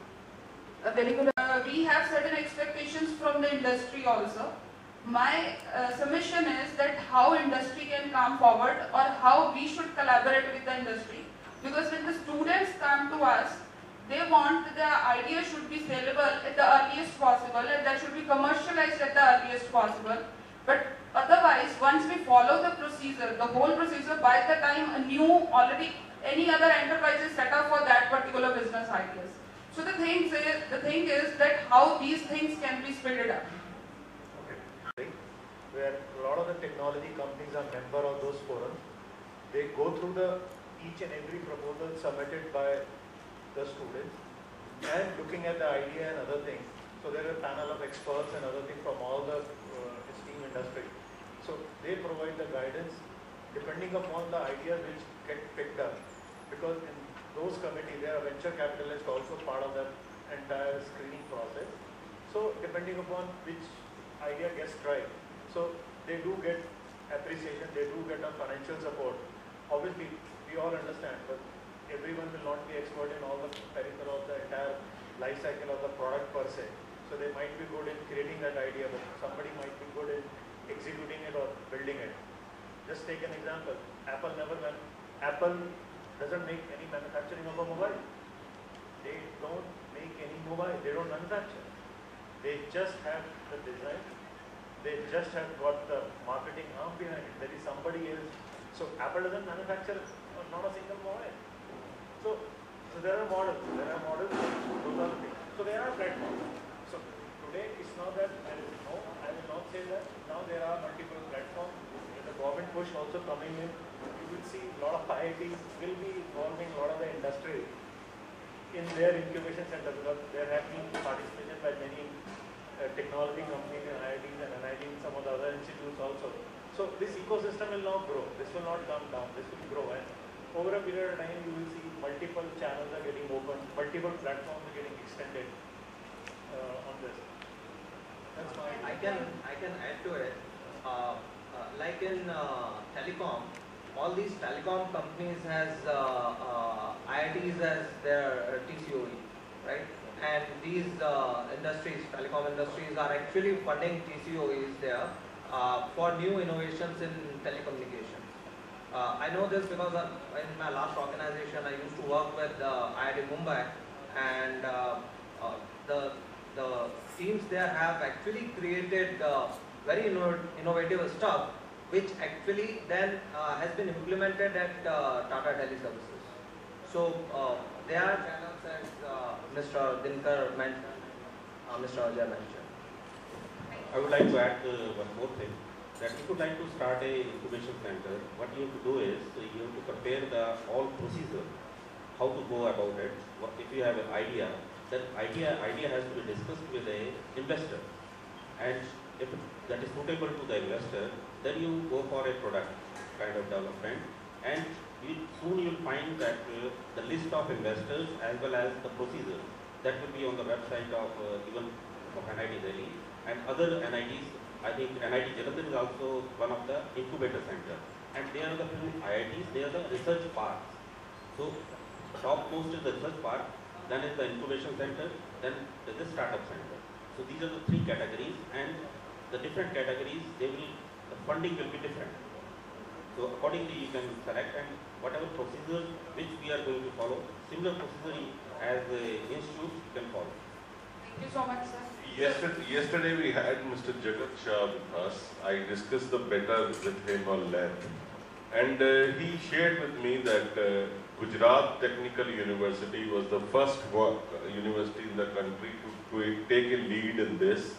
Uh, very good. Uh, we have certain expectations from the industry also. My uh, submission is that how industry can come forward or how we should collaborate with the industry. Because when the students come to us, they want that the idea should be saleable at the earliest possible and that should be commercialized at the earliest possible. But otherwise, once we follow the procedure, the whole procedure, by the time a new, already any other enterprise is set up for that particular business ideas. So the thing is, the thing is that how these things can be speeded up. Okay. Where a lot of the technology companies are member of those forums, they go through the each and every proposal submitted by the students and looking at the idea and other things. So there are a panel of experts and other things from all the uh, STEAM industry. So they provide the guidance depending upon the ideas which get picked up. Because in those committees, there are venture capitalists also part of that entire screening process. So depending upon which idea gets tried, so they do get appreciation, they do get a financial support. Obviously, we all understand, but everyone will not be expert in all the peripheral of the entire life cycle of the product per se. So they might be good in creating that idea, but somebody might be good in executing it or building it. Just take an example. Apple never went. Apple doesn't make any manufacturing of a mobile. They don't make any mobile. They don't manufacture. They just have the design. They just have got the marketing arm behind it. There is somebody else. So Apple doesn't manufacture not a single mobile. So, so there are models. There are models. Those are the things. So there are platforms. So today it's not that there is no. I will not say that. Now there are multiple platforms. With the government push also coming in, you will see a lot of I I Ts will be involving a lot of the industry in their incubation center because there have been participation by many uh, technology companies and I I Ts and N I Ts, some of the other institutes also. So this ecosystem will now grow. This will not come down. This will grow, and over a period of time, you will see multiple channels are getting opened, multiple platforms are getting extended uh, on this. That's my. I can I can add to it. Uh, uh, like in uh, telecom, all these telecom companies has uh, uh, I I Ts as their uh, T C O E, right? And these uh, industries, telecom industries, are actually funding T C O Es there uh, for new innovations in telecommunications. Uh, I know this because uh, in my last organization, I used to work with uh, I I T Mumbai, and uh, uh, the the teams there have actually created uh, very inno innovative stuff, which actually then uh, has been implemented at uh, Tata Tele Services. So uh, there are channels as uh, Mister Dinkar mentioned, uh, Mister Ajay mentioned. I would like to add uh, one more thing. That if you like to start a incubation center, what you have to do is uh, you have to prepare the all procedure, how to go about it. What, if you have an idea, that idea idea has to be discussed with a investor, and if that is suitable to the investor, then you go for a product kind of development, and you, soon you will find that uh, the list of investors as well as the procedure that will be on the website of uh, even of N I T Delhi and other N I Ts. I think N I T Jalandhar is also one of the incubator center, and they are the few I I Ts, they are the research parks. So topmost is the research park, then is the incubation center, then is the startup center. So these are the three categories, and the different categories, they will, the funding will be different. So accordingly you can select, and whatever procedures which we are going to follow, similar procedure as the institute can follow. Thank you so much, sir. Yesterday, yesterday we had Mister Jagat Shah with us. I discussed the better with him on length, and uh, he shared with me that uh, Gujarat Technical University was the first work, uh, university in the country to, to take a lead in this.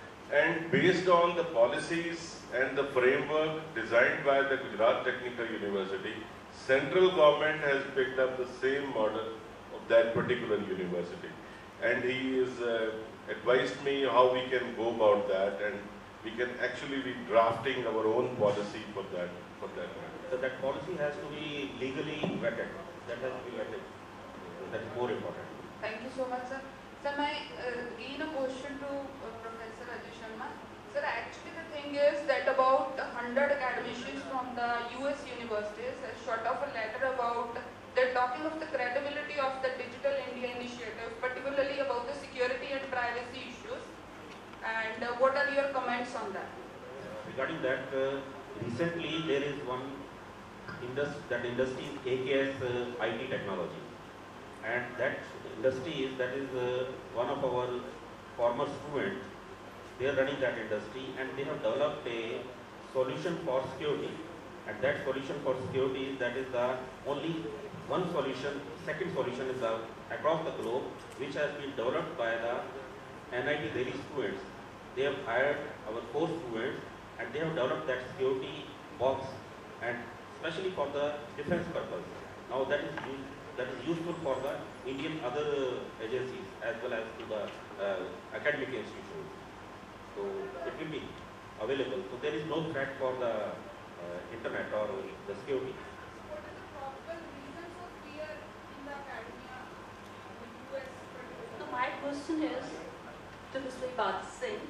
And based on the policies and the framework designed by the Gujarat Technical University, central government has picked up the same model of that particular university. And he is uh, advised me how we can go about that, and we can actually be drafting our own policy for that. For that matter. So that policy has to be legally vetted. That has to be vetted. So that is more important. Thank you so much, sir. Sir, my uh, again a question to uh, Professor Ajay Sharma. Sir, actually the thing is that about one hundred academicians from the U S universities have shot off a letter about, they're talking of the credibility of the Digital India initiative, particularly about the security and privacy issues. And uh, what are your comments on that? Regarding that, uh, recently there is one industry, that industry is A K S uh, I T technology, and that industry is, that is uh, one of our former students. They are running that industry, and they have developed a solution for security, and that solution for security is, that is the only one solution. Second solution is the across the globe, which has been developed by the N I T Delhi students. They have hired our four students, and they have developed that security box, and especially for the defense purpose. Now that is used, that is useful for the Indian other agencies as well as to the uh, academic institutions. So it will be available. So there is no threat for the uh, internet or the security. What is the probable reasons for fear in the academia in the U S? So my question is to Mister Ibadat Singh.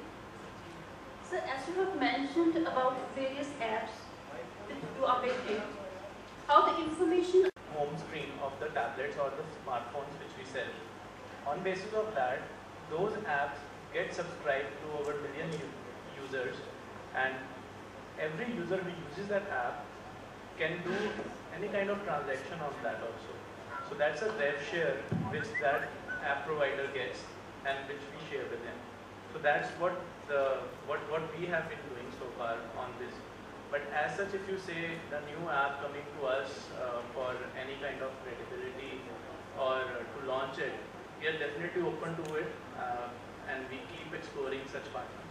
So as you have mentioned about various apps that you are making, how the information Home screen of the tablets or the smartphones which we sell. On basis of that, those apps get subscribed to over million users, and every user who uses that app can do any kind of transaction on that also. So that's a rev share which that app provider gets and which we share with them. So that's what the what what we have been doing so far on this. But as such, if you say the new app coming to us uh, for any kind of credibility or uh, to launch it, we are definitely open to it, uh, and we keep exploring such partners.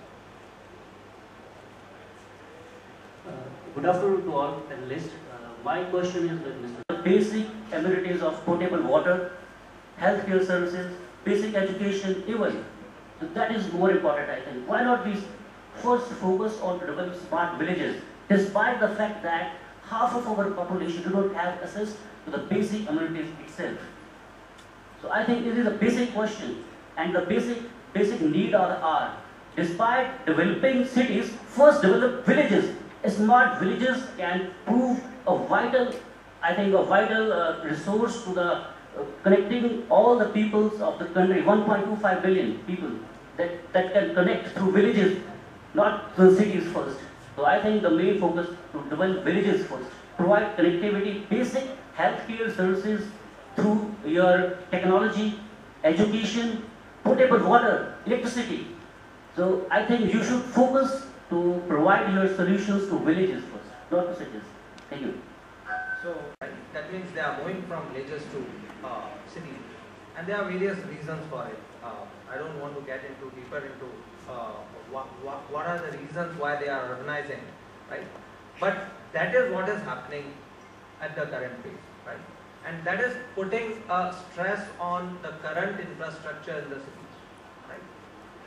Uh, good afternoon to all panelists. Uh, my question is with Mister The basic amenities of potable water, healthcare services, basic education, even. So that is more important, I think. Why not we first focus on developing smart villages, despite the fact that half of our population do not have access to the basic amenities itself. So I think this is a basic question, and the basic basic need are, are despite developing cities, first develop villages. Smart villages can prove a vital, I think a vital uh, resource to the uh, connecting all the peoples of the country, one point two five billion people that, that can connect through villages, not the cities first. So I think the main focus to develop villages first, provide connectivity, basic healthcare services through your technology, education, potable water, electricity. So I think you should focus to provide your solutions to villages first, not to cities. Thank you. So that means they are moving from villages to uh, cities, and there are various reasons for it. Uh, I don't want to get into deeper into uh, what, what, what are the reasons why they are urbanizing, right? But that is what is happening at the current phase, right? And that is putting a stress on the current infrastructure in the cities, right?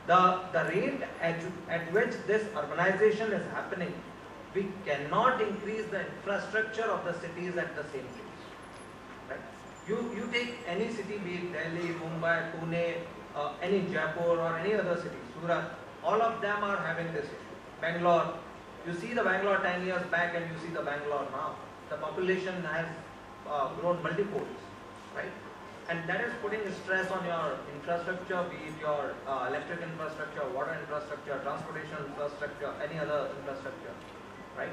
the, the rate at, at which this urbanization is happening, we cannot increase the infrastructure of the cities at the same pace. Right? You, you take any city, be it Delhi, Mumbai, Pune, uh, any Jaipur or any other city, Surat, all of them are having this issue. Bangalore, you see the Bangalore ten years back and you see the Bangalore now. The population has uh, grown multifolds, right? And that is putting stress on your infrastructure, be it your uh, electric infrastructure, water infrastructure, transportation infrastructure, any other infrastructure, right?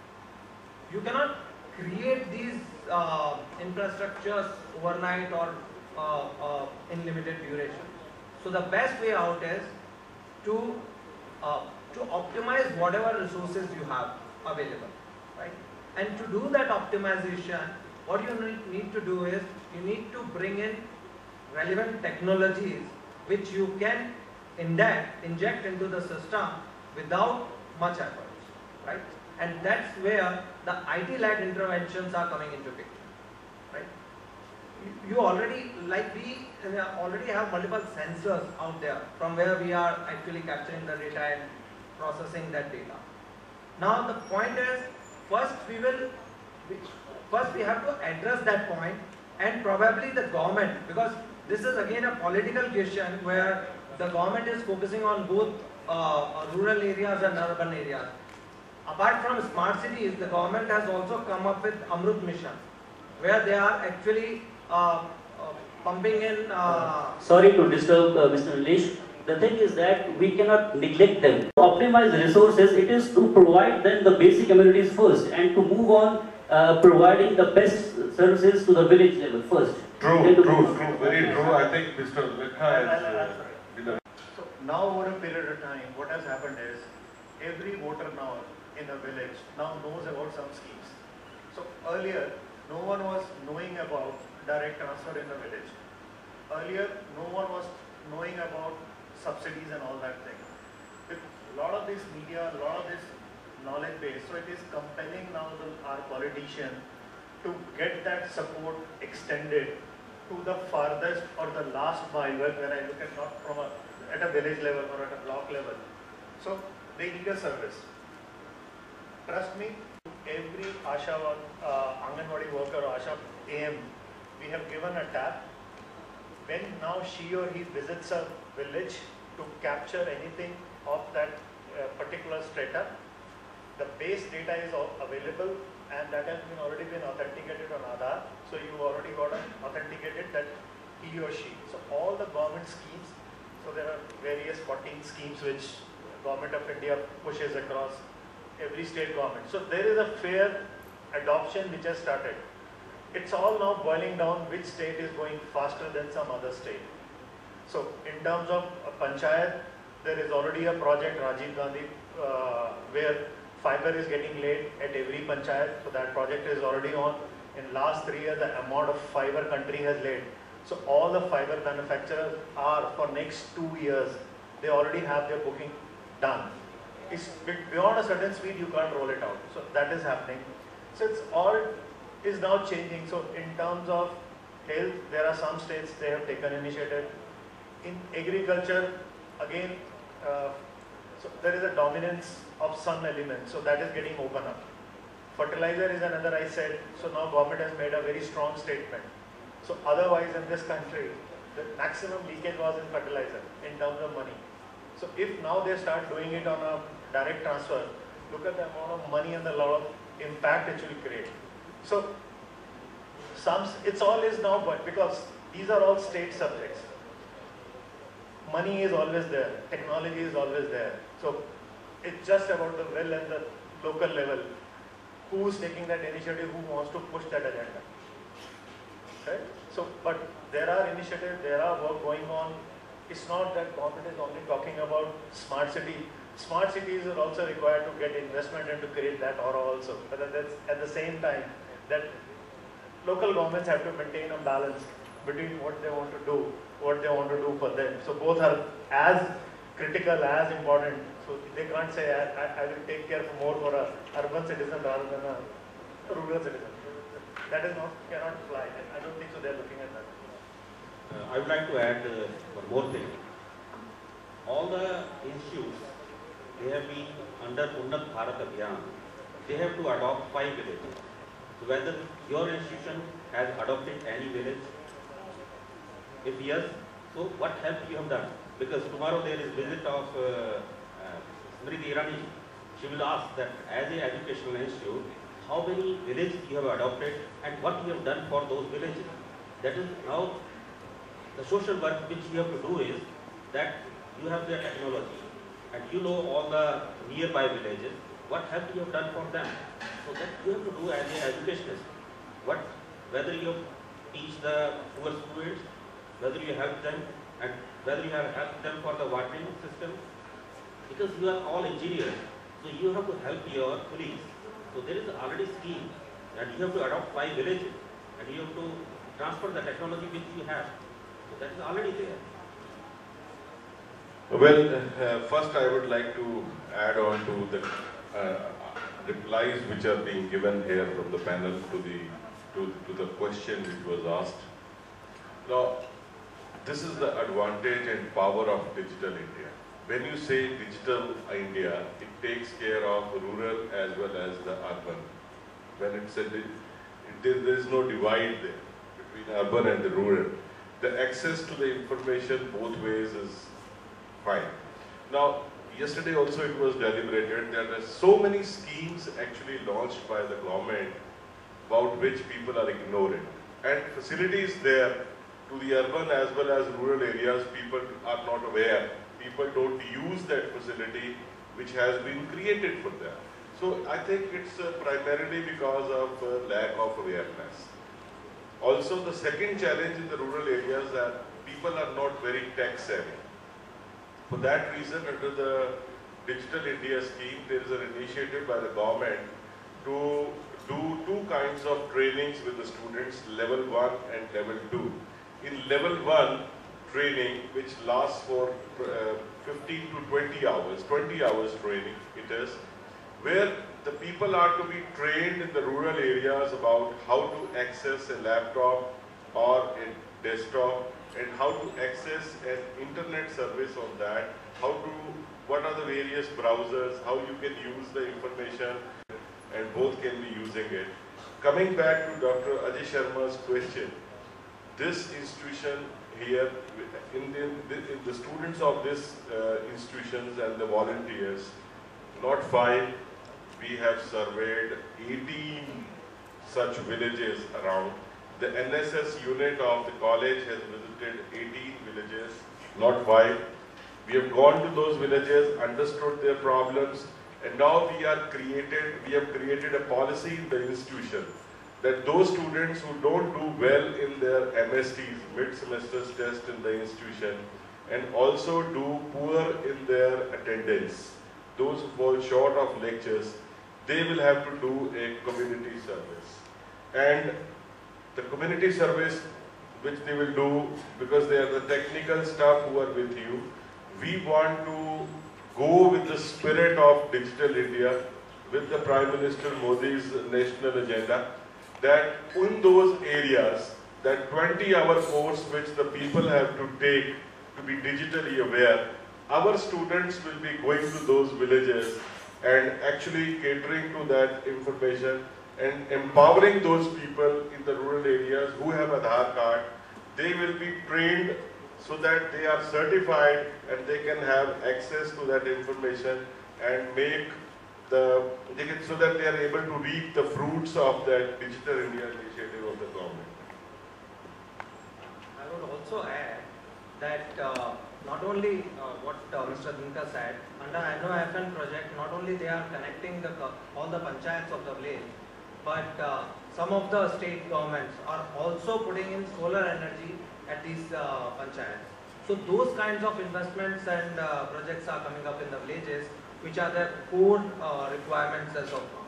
You cannot create these uh, infrastructures overnight or uh, uh, in limited duration. So the best way out is to uh, to optimize whatever resources you have available, right? And to do that optimization, what you need to do is you need to bring in relevant technologies which you can inject, inject into the system without much efforts, right? And that's where the I T-led interventions are coming into picture, right? You, you already, like we uh, already have multiple sensors out there from where we are actually capturing the data and processing that data. Now the point is, first we will, first we have to address that point, and probably the government, because this is again a political question where the government is focusing on both uh, rural areas and urban areas. Apart from smart cities, the government has also come up with Amrut Mission, where they are actually uh, uh, pumping in... Uh, Sorry to disturb uh, Mister Nilesh. The thing is that we cannot neglect them. To optimize the resources, it is to provide them the basic amenities first and to move on uh, providing the best services to the village level first. True, true, true, very true. I think Mister Lekha has uh, been a... So now over a period of time, what has happened is every voter now in a village now knows about some schemes. So earlier, no one was knowing about direct transfer in the village. Earlier, no one was knowing about subsidies and all that thing. With a lot of this media, a lot of this knowledge base, so it is compelling now the, our politician to get that support extended to the farthest or the last mile, when I look at not from a, at a village level or at a block level. So they need a service. Trust me, every Asha, uh, Anganwadi worker or Asha A M, we have given a tap. When now she or he visits a village to capture anything of that uh, particular strata, the base data is all available and that has been already been authenticated on Aadhaar. So you already got authenticated that he or she. So all the government schemes, so there are various fourteen schemes which Government of India pushes across every state government. So there is a fair adoption which has started. It's all now boiling down which state is going faster than some other state. So in terms of a panchayat, there is already a project Rajiv Gandhi uh, where fiber is getting laid at every panchayat. So that project is already on. In last three years, the amount of fiber country has laid. So all the fiber manufacturers are for next two years, they already have their booking done. It's beyond a certain speed, you can't roll it out. So that is happening. So it's all is now changing. So in terms of health, there are some states they have taken initiative. In agriculture, again, uh, so there is a dominance of some elements. So that is getting open up. Fertilizer is another, I said. So now government has made a very strong statement. So otherwise in this country, the maximum leakage was in fertilizer in terms of money. So if now they start doing it on a direct transfer, look at the amount of money and the lot of impact it will create. So some, it's all is now, but because these are all state subjects. Money is always there, technology is always there. So it's just about the will and the local level. Who's taking that initiative, who wants to push that agenda. Right? So, but there are initiatives, there are work going on. It's not that government is only talking about smart city. Smart cities are also required to get investment and to create that aura also. But that's at the same time that local governments have to maintain a balance between what they want to do, what they want to do for them. So both are as critical, as important. So they can't say, I, I, I will take care more for a urban citizen rather than a rural citizen. That is not, cannot fly. I don't think so they're looking at that. Uh, I would like to add uh, one more thing. all the institutes, they have been under Unnat Bharat Abhiyan, they have to adopt five villages. So whether your institution has adopted any village? If yes, so what help you have done? Because tomorrow there is visit of uh, uh, Smriti Irani. She will ask that as a educational institute, how many villages you have adopted and what you have done for those villages. That is now the social work which you have to do is that you have the technology and you know all the nearby villages, what help you have done for them. So that you have to do as an educationist. What, whether you teach the poor students, whether you help them and whether you have helped them for the watering system, because you are all engineers, so you have to help your police. So there is already scheme and you have to adopt five villages and you have to transfer the technology which you have. So that is already there. Well, uh, first I would like to add on to the uh, replies which are being given here from the panel to the to, to the question which was asked. Now, this is the advantage and power of digital India. When you say digital India, it takes care of rural as well as the urban. When it said it, it, there is no divide there between urban and the rural. The access to the information both ways is fine. Now, yesterday also it was deliberated that there are so many schemes actually launched by the government about which people are ignoring. And facilities there to the urban as well as rural areas, people are not aware. People don't use that facility which has been created for them. So I think it's uh, primarily because of uh, lack of awareness. Also, the second challenge in the rural areas that people are not very tech savvy. For that reason, under the Digital India scheme, there is an initiative by the government to do two kinds of trainings with the students, level one and level two. In level one training, which lasts for uh, fifteen to twenty hours, twenty hours training it is, where the people are to be trained in the rural areas about how to access a laptop or a desktop and how to access an internet service on that, how to, what are the various browsers, how you can use the information, and both can be using it. Coming back to Doctor Ajay Sharma's question, this institution here, in the, in the students of this uh, institutions and the volunteers, not five, we have surveyed eighteen such villages around. The N S S unit of the college has visited eighteen villages, not five. We have gone to those villages, understood their problems, and now we are created, we have created a policy in the institution that those students who don't do well in their M S Ts, mid-semester test in the institution, and also do poor in their attendance, those who fall short of lectures, they will have to do a community service. And the community service which they will do, because they are the technical staff who are with you, we want to go with the spirit of Digital India, with the Prime Minister Modi's national agenda, that in those areas, that twenty hour course which the people have to take to be digitally aware, our students will be going to those villages and actually catering to that information and empowering those people in the rural areas who have Aadhaar card. They will be trained so that they are certified and they can have access to that information and make the, they can, so that they are able to reap the fruits of that Digital India initiative of the government. I would also add that uh, not only uh, what uh, Mister Dinka said, under I N O F N project, not only they are connecting the all the panchayats of the village, but uh, some of the state governments are also putting in solar energy at these uh, panchayats. So those kinds of investments and uh, projects are coming up in the villages, which are the core uh, requirements as of now.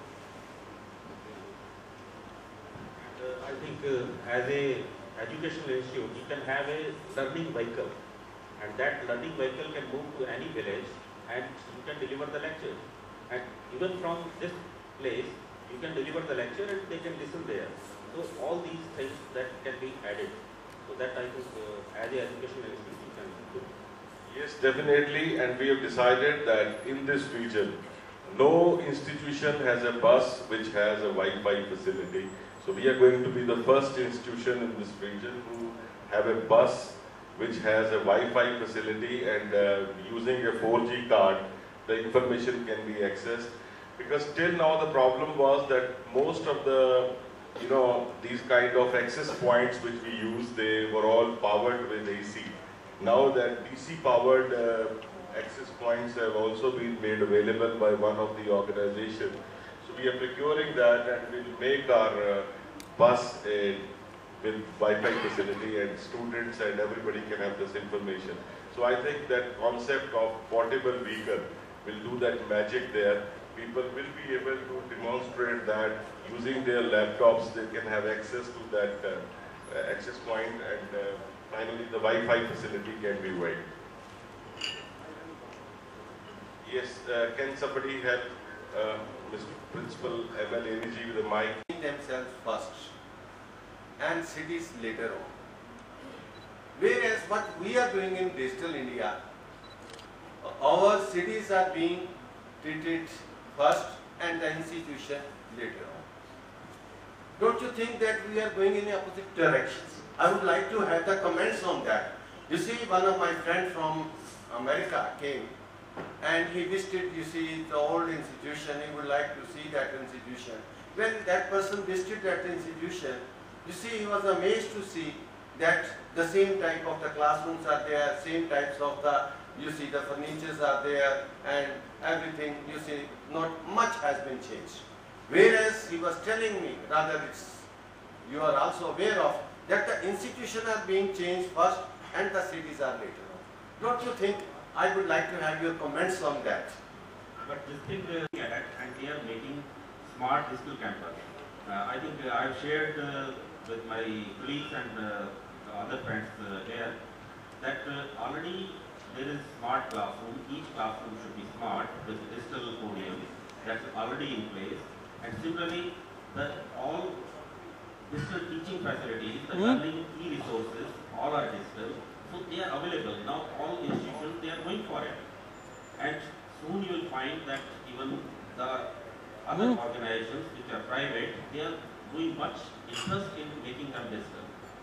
Uh, I think uh, as a educational institute, you can have a learning vehicle, and that learning vehicle can move to any village and you can deliver the lecture. And even from this place, you can deliver the lecture and they can listen there. So all these things that can be added. So that I think uh, as a educational institute you can do. Yes, definitely, and we have decided that in this region, no institution has a bus which has a Wi-Fi facility. So we are going to be the first institution in this region who have a bus which has a Wi-Fi facility, and uh, using a four G card, the information can be accessed. Because till now the problem was that most of the, you know, these kind of access points which we use, they were all powered with A C. Now that D C powered uh, access points have also been made available by one of the organizations. So we are procuring that, and we will make our uh, bus a, with Wi-Fi facility, and students and everybody can have this information. So I think that concept of portable vehicle will do that magic there. People will be able to demonstrate that using their laptops, they can have access to that uh, access point, and uh, finally the Wi-Fi facility can be waived. Yes, uh, can somebody help uh, Mister Principal M L A N G with a mic? Themselves first and cities later on. Whereas what we are doing in Digital India, our cities are being treated first and the institution later on. Don't you think that we are going in the opposite directions? I would like to have the comments on that. You see, one of my friends from America came and he visited, you see, the old institution. He would like to see that institution. When that person visited that institution, you see, he was amazed to see that the same type of the classrooms are there, same types of the, you see, the furnitures are there, and everything, you see, not much has been changed. Whereas he was telling me, rather it's, you are also aware of, that the institutions are being changed first and the cities are later on. Don't you think? I would like to have your comments on that. But this thing we are at, and they are making smart digital campus. Uh, I think uh, I've shared uh, with my colleagues and uh, other friends uh, here that uh, already there is smart classroom. Each classroom should be smart with digital podium. That's already in place. And similarly, the all digital teaching facilities, the learning e-resources, all are digital. So they are available. Now all institutions, they are going for it. And soon you will find that even the other organizations which are private, they are doing much interest in making them digital.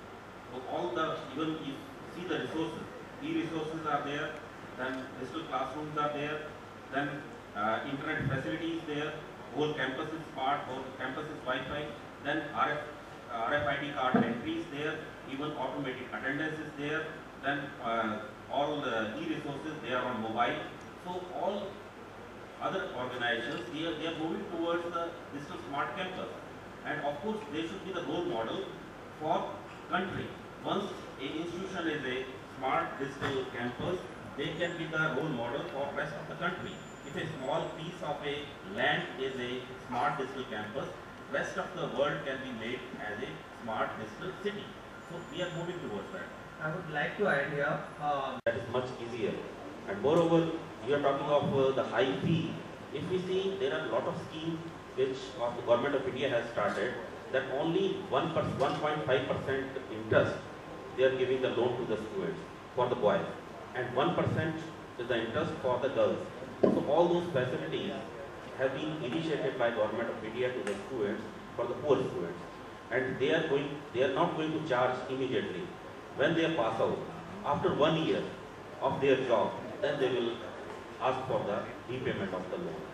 So all the, even if you see the resources, e-resources are there, then digital classrooms are there, then uh, internet facilities there, whole campus is smart, whole campus is Wi-Fi, then R F, uh, R F I D card entry is there, even automated attendance is there, then uh, all the e-resources, they are on mobile. So all other organizations, they are, they are moving towards the digital smart campus. And of course, they should be the role model for country. Once an institution is a smart digital campus, they can be the role model for rest of the country. If a small piece of a land is a smart digital campus, rest of the world can be made as a smart digital city. So we are moving towards that. I would like to add here. Uh, that is much easier. And moreover, you are talking of uh, the high fee. If we see, there are a lot of schemes which uh, the government of India has started, that only one point five percent interest they are giving the loan to the students for the boys, and one percent is the interest for the girls. So all those facilities have been initiated by government of India to the students, for the poor students, and they are going, they are not going to charge immediately. When they pass out, after one year of their job, then they will ask for the repayment of the loan.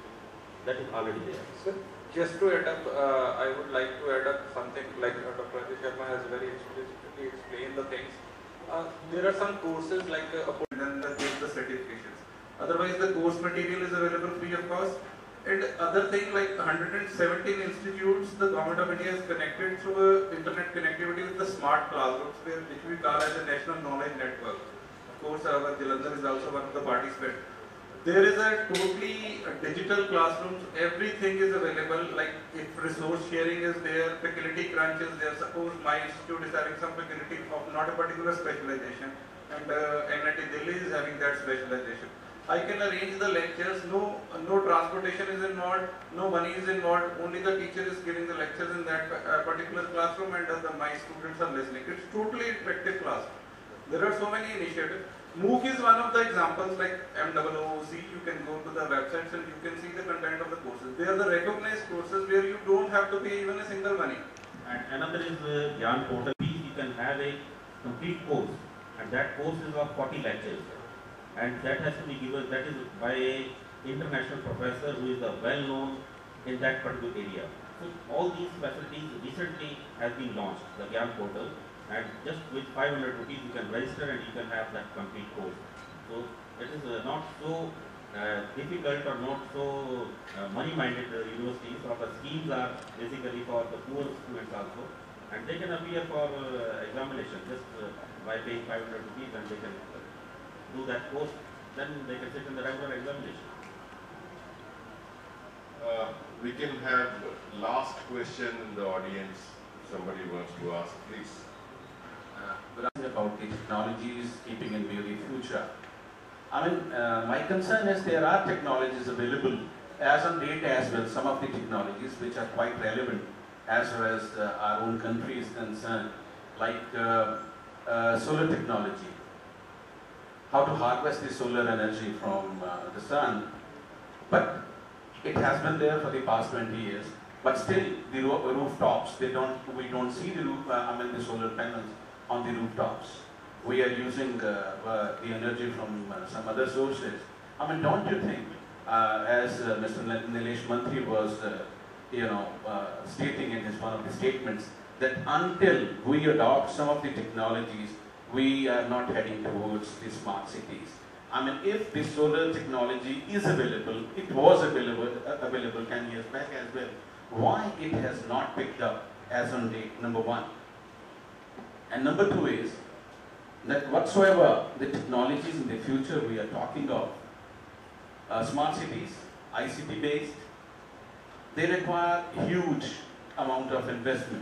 That is already there. So, just to add up, uh, I would like to add up something like uh, Doctor Rajesh Sharma has very explicitly explained the things. Uh, there are some courses like uh, then the, the certifications. Otherwise, the course material is available free of cost. And other thing like one hundred seventeen institutes, the government of India is connected through a internet connectivity with the smart classrooms, where, which we call as a national knowledge network. Of course, our Jalandhar is also one of the participants. There is a totally digital classrooms, everything is available, like if resource sharing is there, faculty crunch is there. Suppose my institute is having some faculty of not a particular specialization, and uh, N I T Delhi is having that specialization. I can arrange the lectures, no, no transportation is involved, no money is involved, only the teacher is giving the lectures in that uh, particular classroom, and uh, the, my students are listening. It's totally interactive class. There are so many initiatives. MOOC is one of the examples, like M O O C, you can go to the websites and you can see the content of the courses. They are the recognized courses where you don't have to pay even a single money. And another is uh, Gyan Portal. You can have a complete course, and that course is of forty lectures. And that has to be given, that is by a international professor who is well known in that particular area. So all these facilities recently have been launched, the Gyan Portal, and just with five hundred rupees you can register and you can have that complete course. So it is uh, not so uh, difficult or not so uh, money-minded uh, universities, or the schemes are basically for the poor students also, and they can appear for uh, examination just uh, by paying five hundred rupees, and they can uh, do that course, then they can sit in the regular examination. Uh, we can have last question in the audience. Somebody wants to ask, please. Uh, about the technologies keeping in view the future. I mean, uh, my concern is there are technologies available as on date as well, some of the technologies which are quite relevant as far as uh, our own country is concerned, like uh, uh, solar technology, how to harvest the solar energy from uh, the sun. But it has been there for the past twenty years, but still the ro rooftops, they don't, we don't see the roof, uh, I mean the solar panels on the rooftops. We are using uh, uh, the energy from uh, some other sources. I mean, don't you think, uh, as uh, Mister Nilesh Mantri was, uh, you know, uh, stating in his one of the statements, that until we adopt some of the technologies, we are not heading towards the smart cities. I mean, if the solar technology is available, it was available, uh, available ten years back as well, why it has not picked up as on date, number one. And number two is that whatsoever the technologies in the future we are talking of, uh, smart cities, I C T based, they require huge amount of investment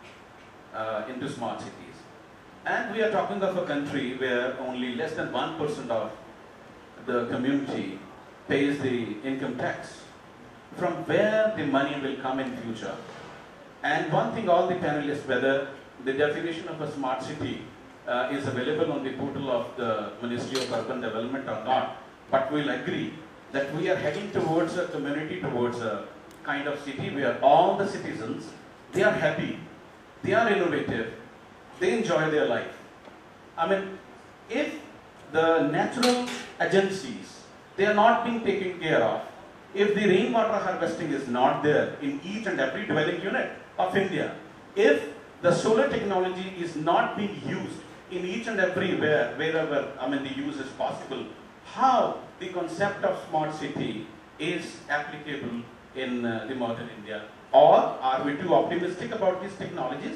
uh, into smart cities. And we are talking of a country where only less than one percent of the community pays the income tax. From where the money will come in future? And one thing all the panelists, whether the definition of a smart city uh, is available on the portal of the Ministry of Urban Development or not, but we'll agree that we are heading towards a community, towards a kind of city where all the citizens, they are happy, they are innovative, they enjoy their life. I mean, if the natural agencies, they are not being taken care of, if the rainwater harvesting is not there in each and every dwelling unit of India, if the solar technology is not being used in each and everywhere, wherever, I mean, the use is possible, how the concept of smart city is applicable in uh, the modern India? Or are we too optimistic about these technologies?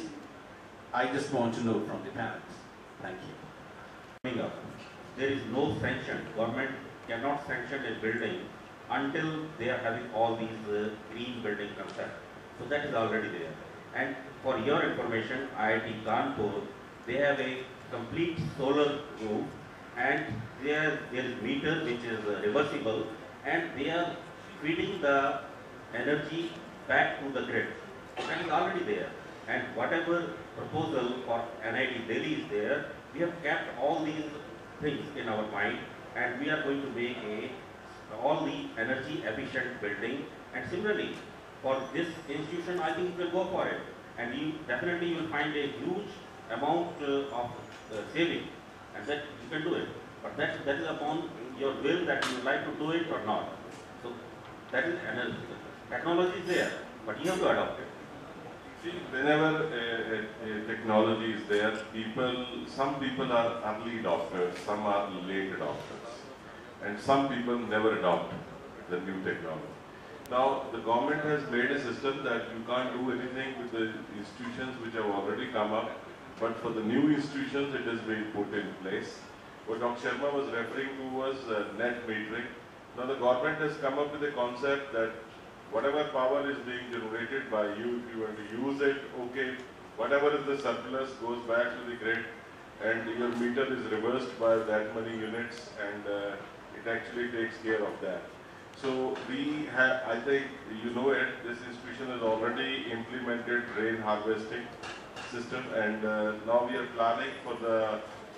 I just want to know from the panelists. Thank you. Coming up, there is no sanction. Government cannot sanction a building until they are having all these uh, green building concepts. So that is already there. And for your information, I I T Kanpur, they have a complete solar roof, and there, there is meter which is uh, reversible, and they are feeding the energy back to the grid. That is already there. And whatever proposal for N I T Delhi is there, we have kept all these things in our mind, and we are going to make a all the energy efficient building. And similarly, for this institution, I think you will go for it, and you definitely you will find a huge amount uh, of uh, saving, and that you can do it. But that that is upon your will that you would like to do it or not. So that is energy. Technology is there, but you have to adopt it. See, whenever a, a, a technology is there, people, some people are early adopters, some are late adopters, and some people never adopt the new technology. Now, the government has made a system that you can't do anything with the institutions which have already come up, but for the new institutions, it has been put in place. What Doctor Sharma was referring to was uh, net metering. Now, the government has come up with a concept that whatever power is being generated by you, if you want to use it, okay, whatever is the surplus goes back to the grid, and your meter is reversed by that many units, and uh, it actually takes care of that. So we have, I think you know it, this institution has already implemented rain harvesting system, and uh, now we are planning for the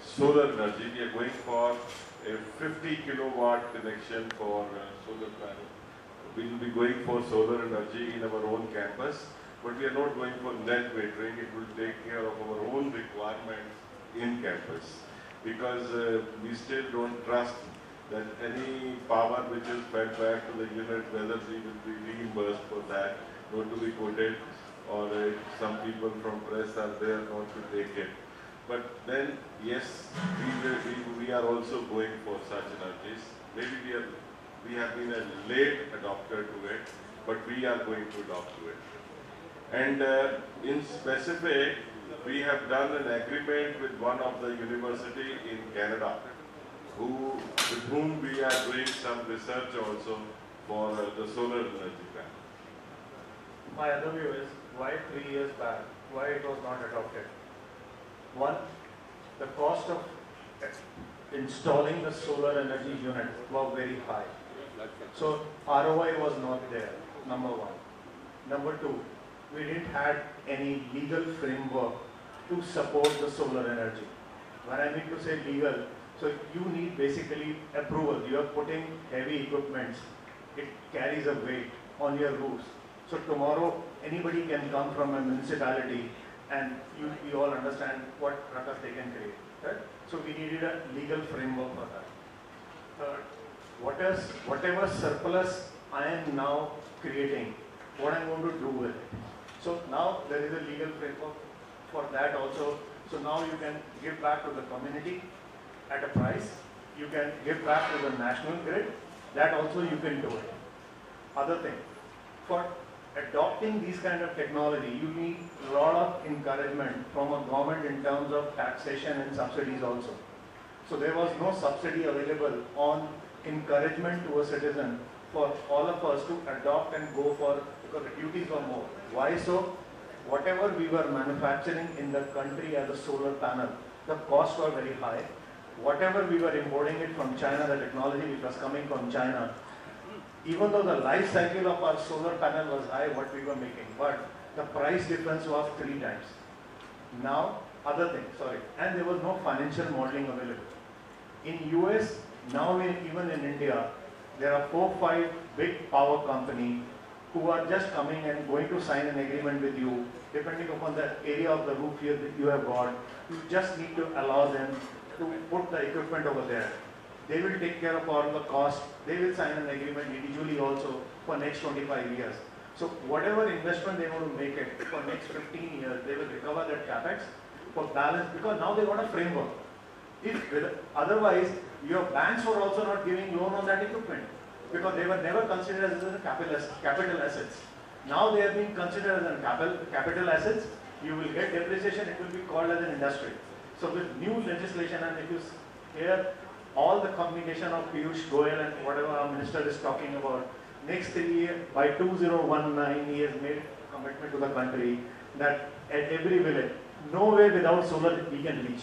solar energy. We are going for a fifty kilowatt connection for uh, solar panel. We will be going for solar energy in our own campus, but we are not going for net metering. It will take care of our own requirements in campus, because uh, we still don't trust that any power which is fed back to the unit, whether we will be reimbursed for that, not to be quoted, or uh, some people from press are there not to take it. But then, yes, we, will, we, we are also going for such energies. Maybe we, are, we have been a late adopter to it, but we are going to adopt to it. And uh, in specific, we have done an agreement with one of the university in Canada, who, with whom we are doing some research also for uh, the solar energy panel. My other view is, why three years back, why it was not adopted? One, the cost of installing the solar energy unit was very high. So R O I was not there, number one. Number two, we didn't have any legal framework to support the solar energy. When I mean to say legal, so you need basically approval. You are putting heavy equipment. It carries a weight on your roofs. So tomorrow, anybody can come from a municipality and you, you all understand what ruckus they can create. Right? So we needed a legal framework for that. Third, what is, whatever surplus I am now creating, what I'm going to do with it. So now there is a legal framework for that also. So now you can give back to the community at a price. You can give back to the national grid. That also you can do it. Other thing, for adopting these kind of technology, you need a lot of encouragement from a government in terms of taxation and subsidies also. So there was no subsidy available on encouragement to a citizen for all of us to adopt and go for, because the duties were more. Why so? Whatever we were manufacturing in the country as a solar panel, the costs were very high. Whatever we were importing it from China, the technology which was coming from China, even though the life cycle of our solar panel was high, what we were making, but the price difference was three times. Now, other thing, sorry, and there was no financial modeling available. In U S, now in, even in India, there are four, five big power companies who are just coming and going to sign an agreement with you, depending upon the area of the roof you, you have got. You just need to allow them to put the equipment over there. They will take care of all the costs. They will sign an agreement individually also for next twenty-five years. So whatever investment they want to make it for next fifteen years, they will recover that capex for balance, because now they got a framework. If otherwise, your banks were also not giving loan on that equipment, because they were never considered as a capital, capital assets. Now they are being considered as a capital, capital assets. You will get depreciation, it will be called as an industry. So with new legislation, and if you hear all the communication of Piyush Goyal and whatever our minister is talking about, next three years, by two thousand nineteen, he has made a commitment to the country that at every village, no way without solar we can reach.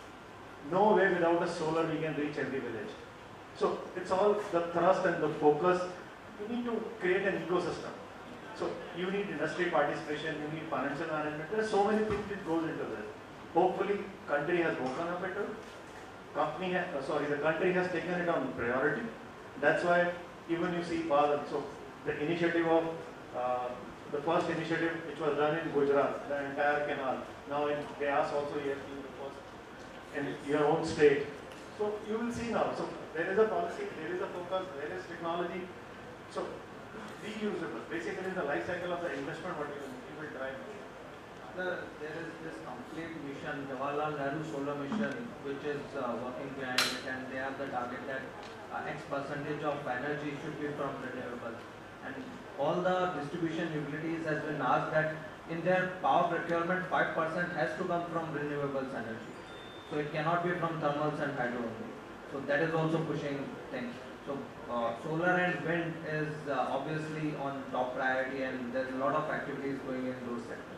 No way without a solar we can reach every village. So it's all the thrust and the focus. You need to create an ecosystem. So you need industry participation, you need financial management. There are so many things that goes into this. Hopefully, country has woken up it. Company has, uh, sorry, the country has taken it on priority. That's why even you see Bharat. So the initiative of uh, the first initiative which was done in Gujarat, the entire canal. Now in Beas also you have seen the first in your own state. So you will see now. So there is a policy, there is a focus, there is technology. So reusable. Basically, the life cycle of the investment what you, you will drive. There, there is this complete mission, Jawaharlal Nehru Solar Mission, which is uh, working behind it, and they have the target that uh, X percentage of energy should be from renewables. And all the distribution utilities has been asked that in their power procurement, five percent has to come from renewables energy. So it cannot be from thermals and hydro only. So that is also pushing things. So uh, solar and wind is uh, obviously on top priority, and there's a lot of activities going in those sectors.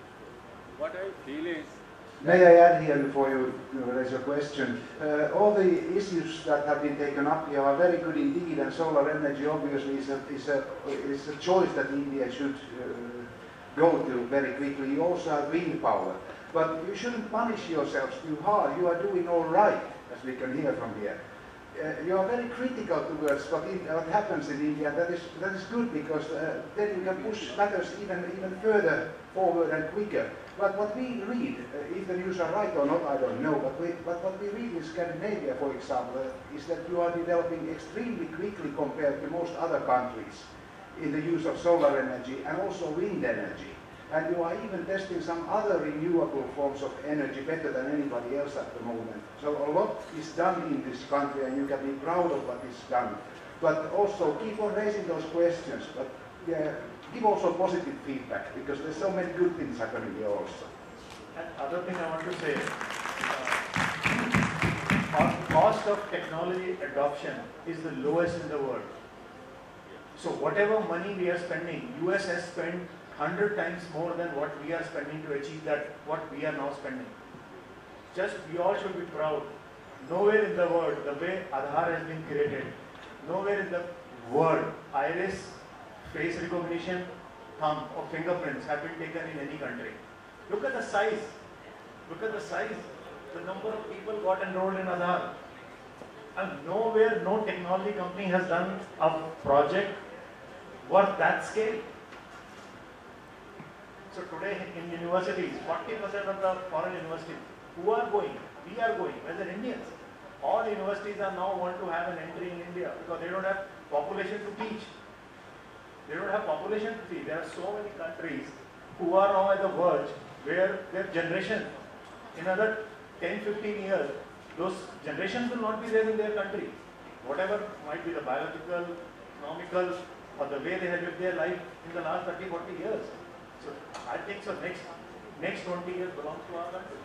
What I feel is... May I add here before you raise your question? Uh, all the issues that have been taken up here are very good indeed, and solar energy obviously is a, is a, is a choice that India should uh, go to very quickly. You also have wind power. But you shouldn't punish yourselves too hard. You are doing all right, as we can hear from here. Uh, you are very critical towards what, in, what happens in India. That is, that is good, because uh, then you can push matters even, even further forward and quicker. But what we read, uh, if the news are right or not, I don't know, but, we, but what we read in Scandinavia, for example, uh, is that you are developing extremely quickly compared to most other countries in the use of solar energy and also wind energy. And you are even testing some other renewable forms of energy better than anybody else at the moment. So a lot is done in this country, and you can be proud of what is done. But also keep on raising those questions, but yeah, give also positive feedback, because there's so many good things happening here also. And other thing I want to say, uh, our cost of technology adoption is the lowest in the world. So whatever money we are spending, U S has spent one hundred times more than what we are spending to achieve that, what we are now spending. Just, we all should be proud. Nowhere in the world, the way Aadhaar has been created, nowhere in the world, iris, face recognition, thumb or fingerprints have been taken in any country. Look at the size. Look at the size. The number of people got enrolled in Aadhaar. And nowhere, no technology company has done a project worth that scale. So today in universities, forty percent of the foreign universities, who are going? We are going as an Indians. All universities are now want to have an entry in India because they don't have population to teach. They don't have population to teach. There are so many countries who are now at the verge where their generation, in another ten to fifteen years, those generations will not be there in their country. Whatever might be the biological, economical, or the way they have lived their life in the last thirty, forty years. So I think so next, next twenty years belongs to our country.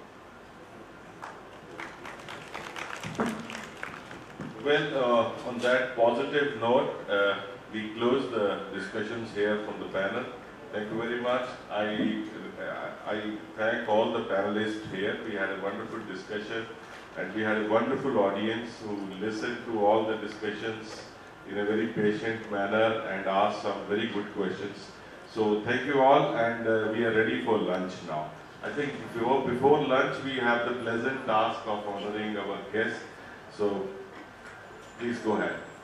Well, uh, on that positive note, uh, we close the discussions here from the panel. Thank you very much. I, I thank all the panelists here. We had a wonderful discussion, and we had a wonderful audience who listened to all the discussions in a very patient manner and asked some very good questions. So thank you all, and uh, we are ready for lunch now. I think before, before lunch we have the pleasant task of honoring our guests. So please go ahead.